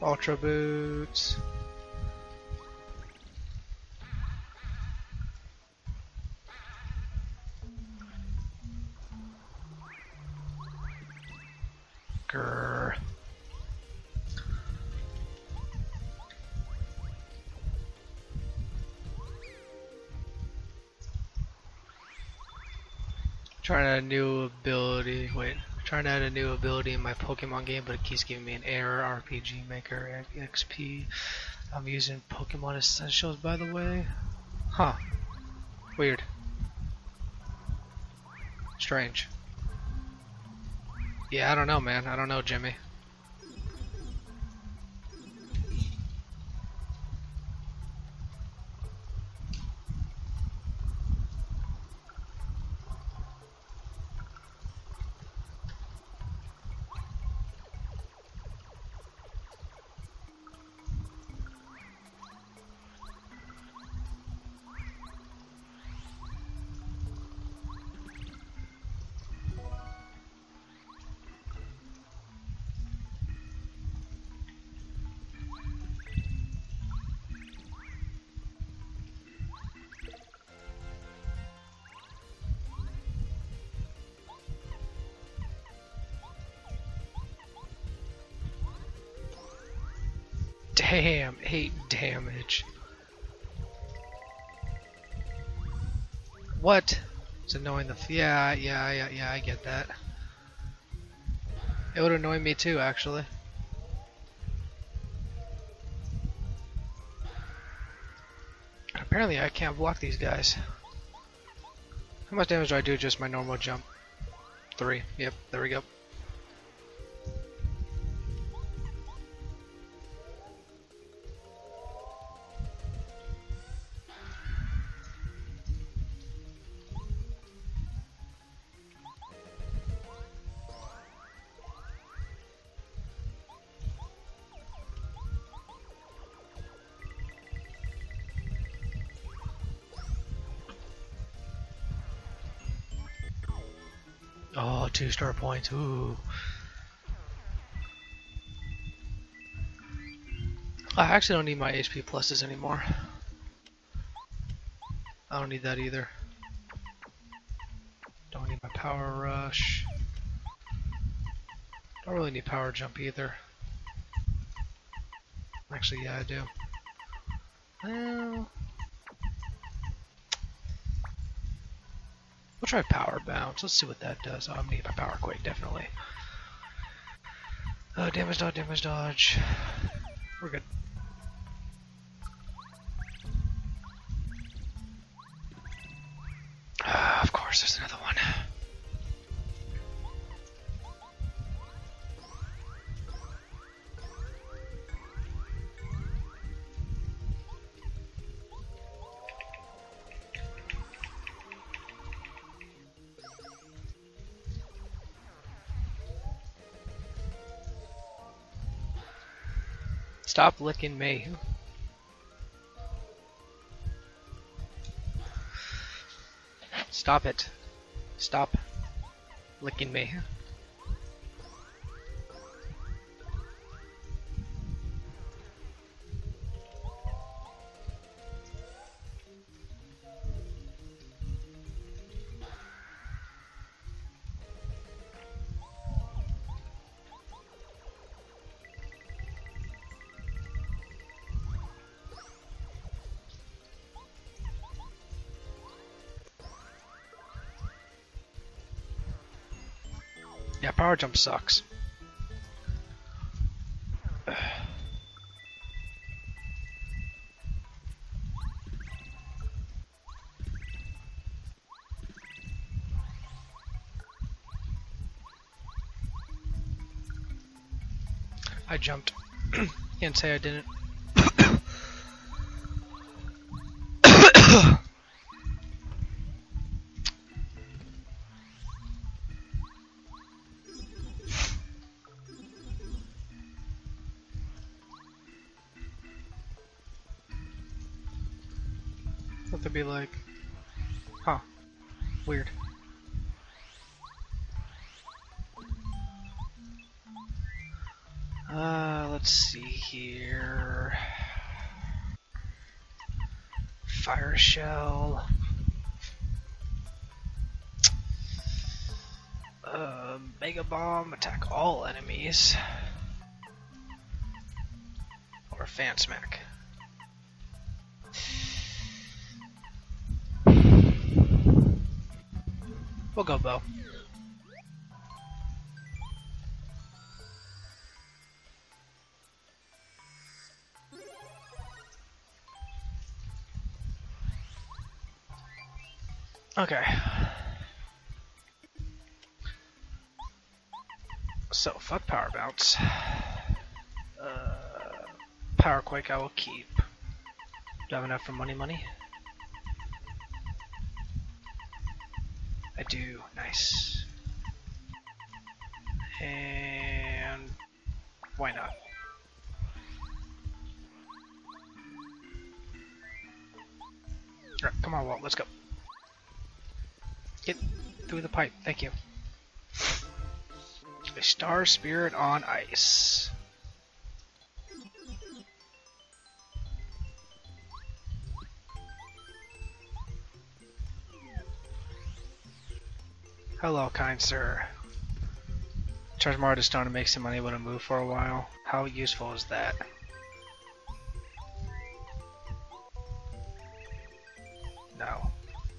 Ultra boots. Grr. Trying to add a new ability. Wait, trying to add a new ability in my Pokemon game, but it keeps giving me an error. RPG Maker XP. I'm using Pokemon Essentials, by the way. Huh. Weird. Strange. Yeah, I don't know, man. I don't know, Jimmy. Damn, 8 damage. What? It's annoying yeah, I get that. It would annoy me too, actually. Apparently I can't block these guys. How much damage do I do just my normal jump? 3. Yep, there we go. Oh, 2-star points. Ooh. I actually don't need my HP pluses anymore. I don't need that either. Don't need my power rush. Don't really need power jump either. Actually, yeah, I do. Well, we'll try power bounce. Let's see what that does. Oh, I'm gonna need my power quake, definitely. Damage dodge, damage dodge. We're good. Of course, there's another one. Stop licking me. Stop it. Stop licking me. Yeah, power jump sucks. I jumped. Can't say I didn't. What to be like? Huh. Weird. let's see here. Fire shell. Mega bomb, attack all enemies. Or fan smack. We'll go bow. Okay. So, fuck power bounce. Power quake I will keep. Do I have enough for money? I do. Nice. And why not? Alright, come on, Walt, let's go. Get through the pipe, thank you. A star spirit on ice. Hello, kind sir. Charge more to stone and makes him unable to move for a while. How useful is that? No.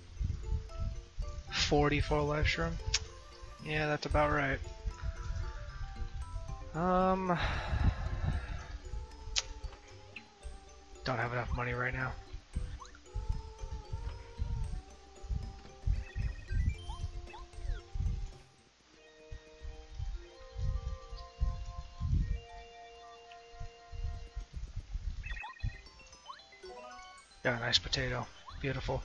44 life shroom? Yeah, that's about right. Don't have enough money right now. Got a nice potato. Beautiful.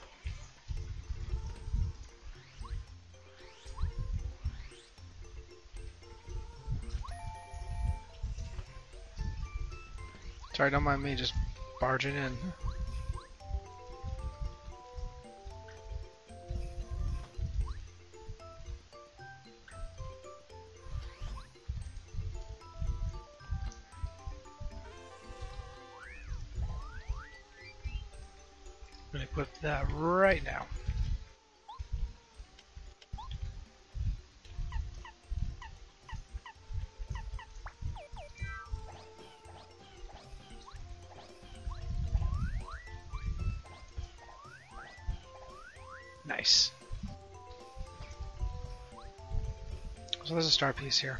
Sorry, don't mind me just barging in. I'm gonna equip that right now. Nice. So there's a star piece here.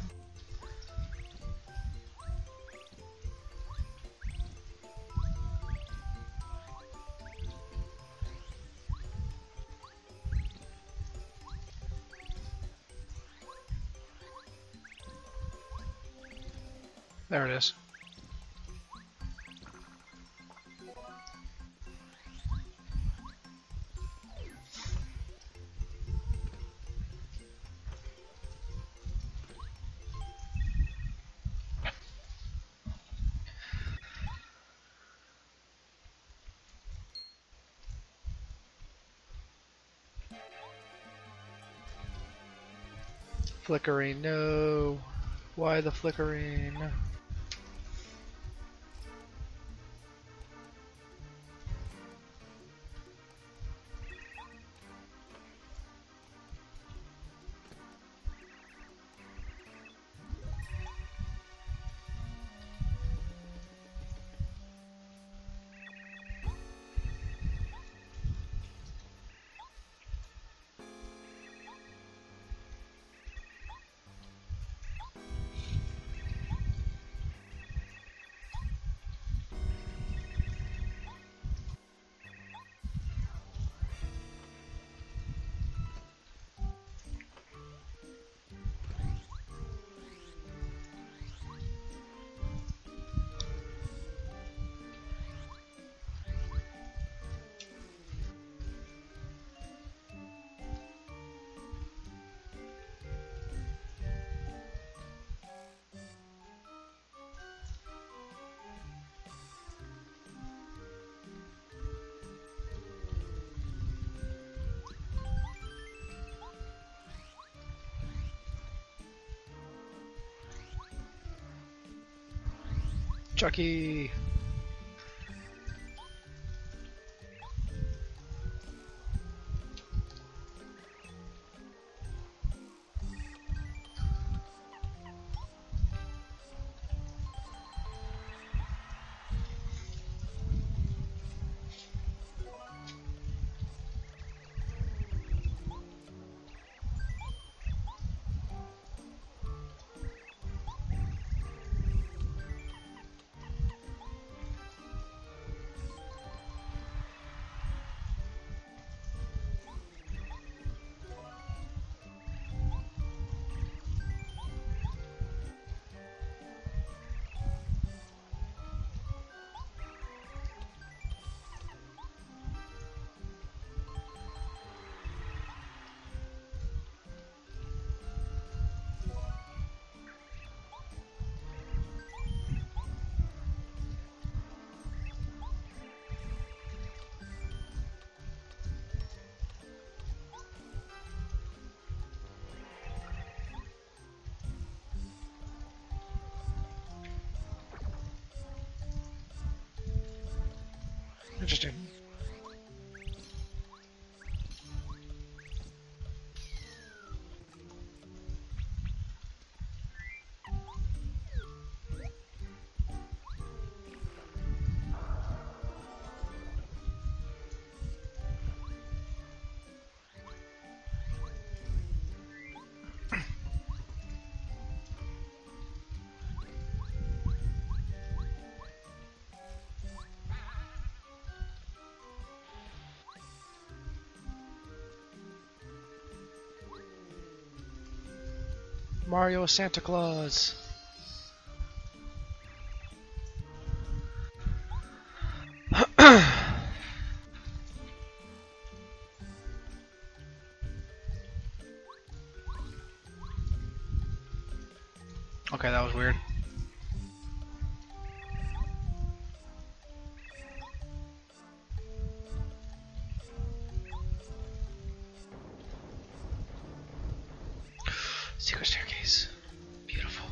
There it is. Flickering, no. Why the flickering? Chucky! Interesting. Mario Santa Claus. Okay, that was weird. Secret staircase. Beautiful.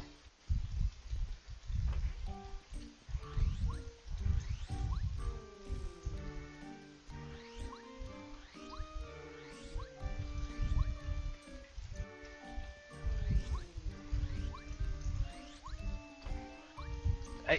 Hey.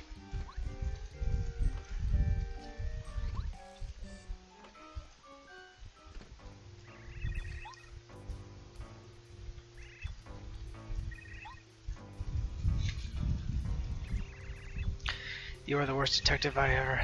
You are the worst detective I ever.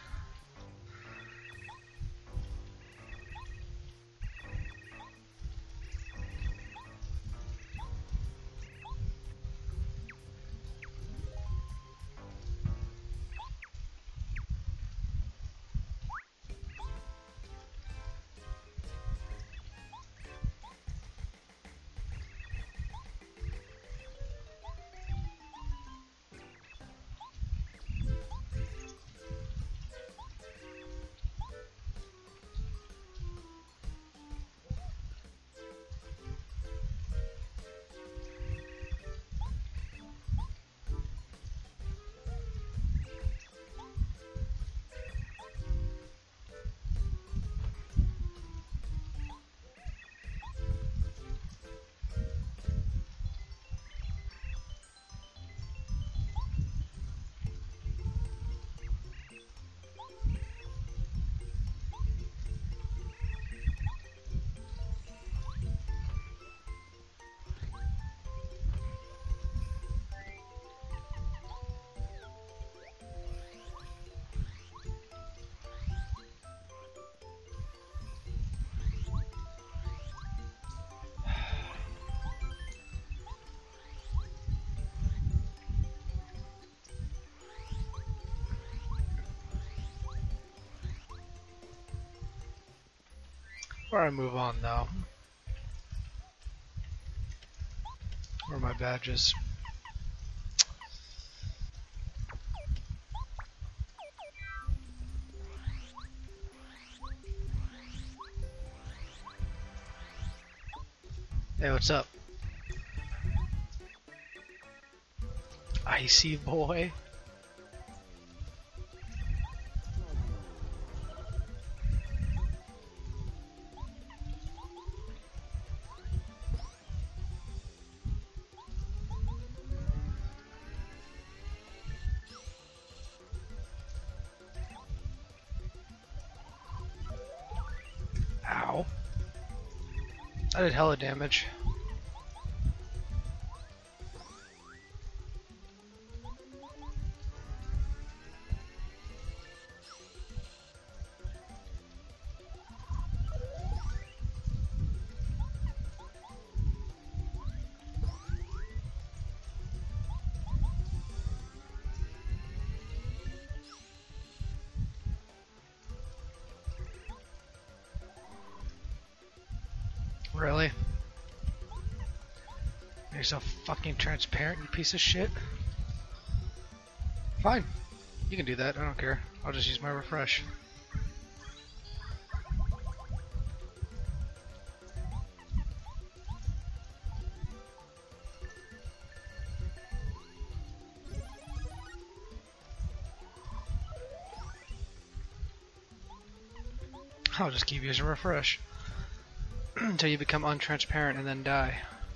Where I move on now. Where are my badges? Hey, what's up? Icy boy. I did hella damage. Really? You're so fucking transparent, you piece of shit. Fine. You can do that, I don't care. I'll just use my refresh. I'll just keep using refresh until you become untransparent and then die.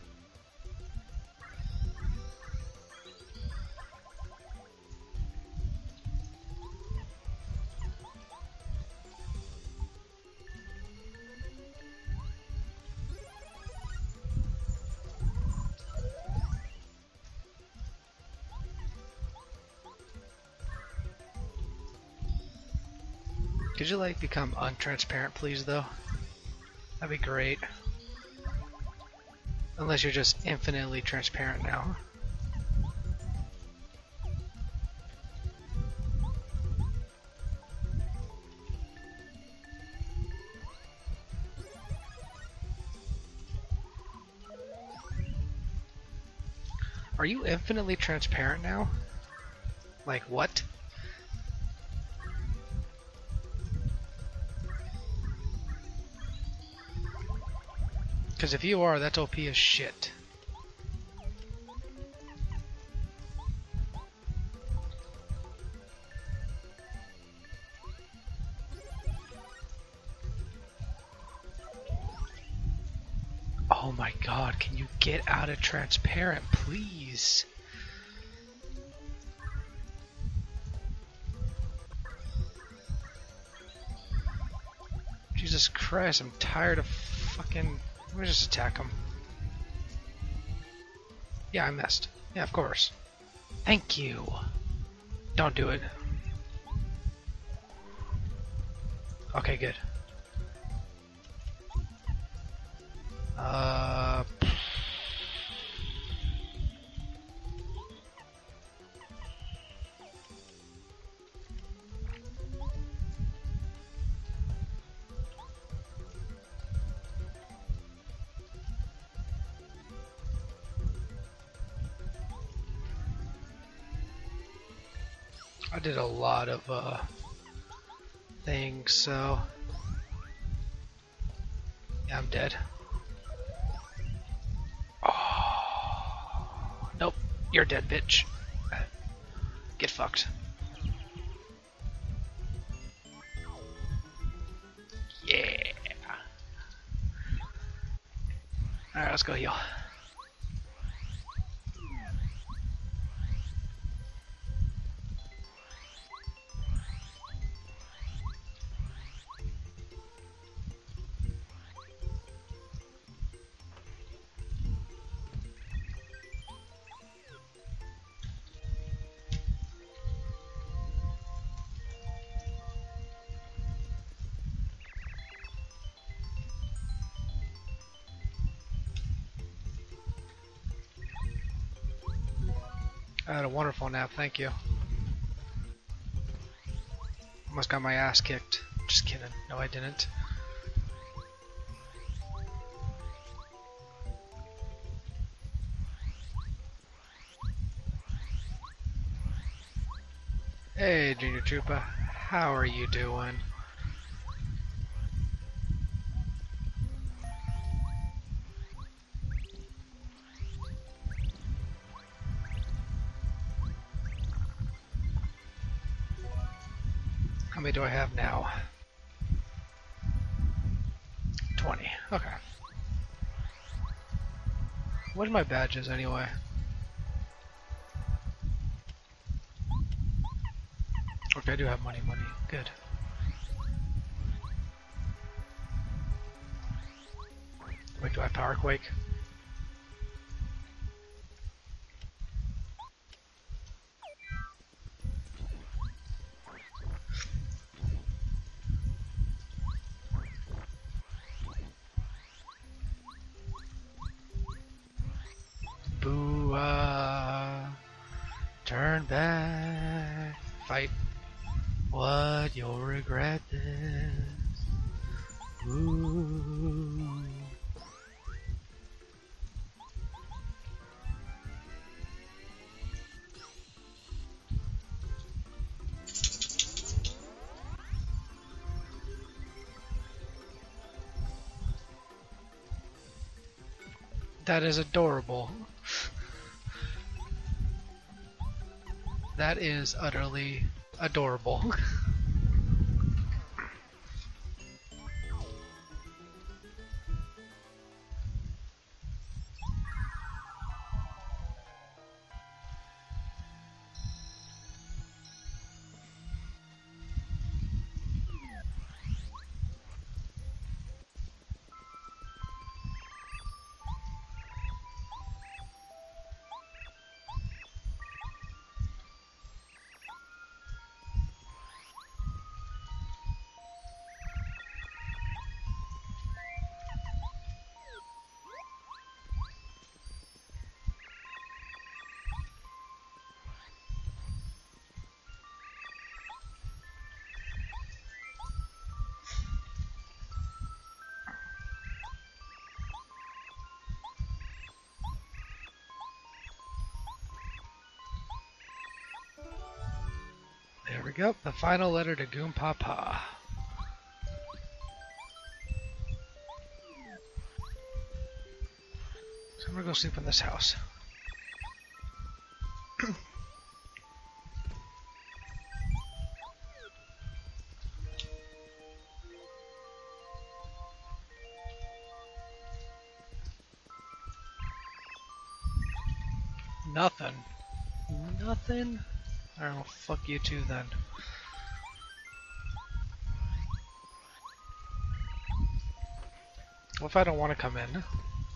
Could you like become untransparent please though? That'd be great. Unless you're just infinitely transparent now. Are you infinitely transparent now? Like what? Because if you are, that's OP as shit. Oh my god, can you get out of transparent, please? Jesus Christ, I'm tired of fucking... Let me just attack him. Yeah, I missed. Yeah, of course. Thank you. Don't do it. Okay, good. I did a lot of things, so yeah, I'm dead. Oh, nope, you're dead, bitch. Get fucked. Yeah. Alright, let's go heal. I had a wonderful nap, thank you. Almost got my ass kicked. Just kidding. No, I didn't. Hey, Junior Troopa. How are you doing? How many do I have now? 20. Okay. What are my badges anyway? Okay, I do have money. Good. Wait, do I power quake? Boo! Turn back, fight. What, you'll regret this. Ooh. That is adorable. That is utterly adorable. There we go. The final letter to Goompapa. So I'm gonna go sleep in this house. Nothing. Nothing? Alright, well, fuck you too then. What if I don't want to come in?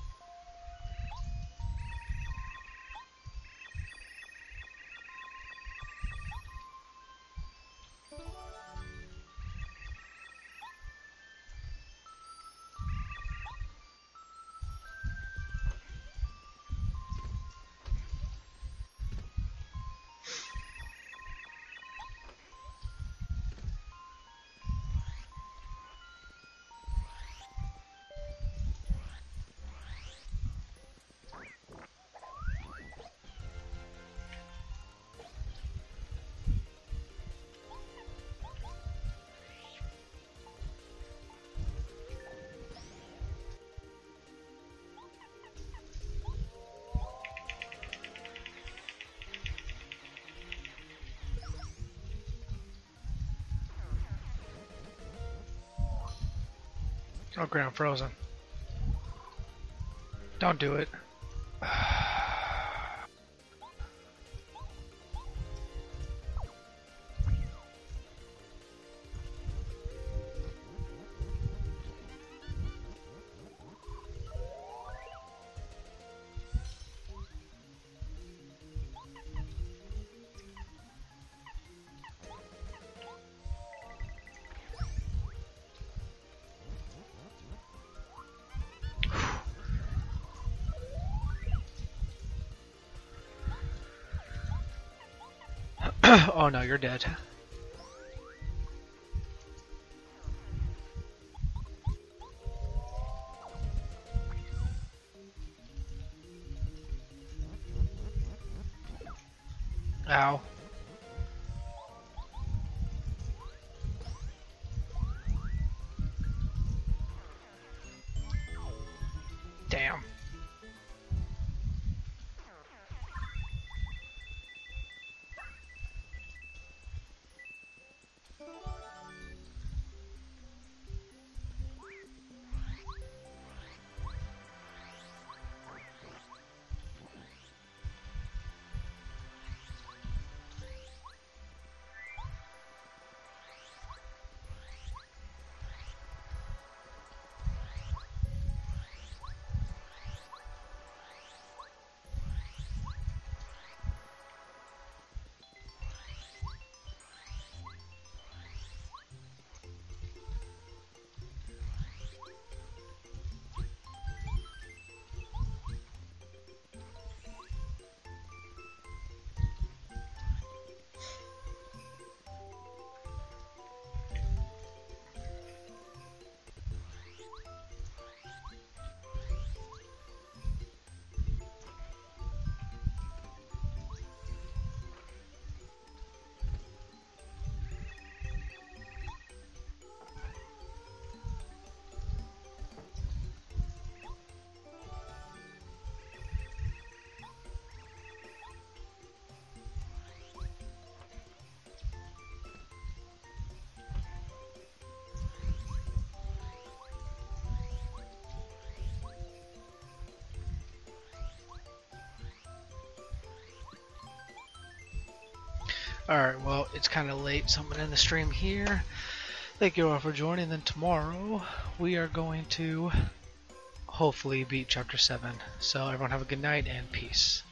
Oh, great, I'm frozen. Don't do it. Oh no, you're dead. Ow. Damn. Alright, well, it's kind of late, so I'm going to end the stream here. Thank you all for joining. Then tomorrow we are going to hopefully beat Chapter 7. So everyone have a good night and peace.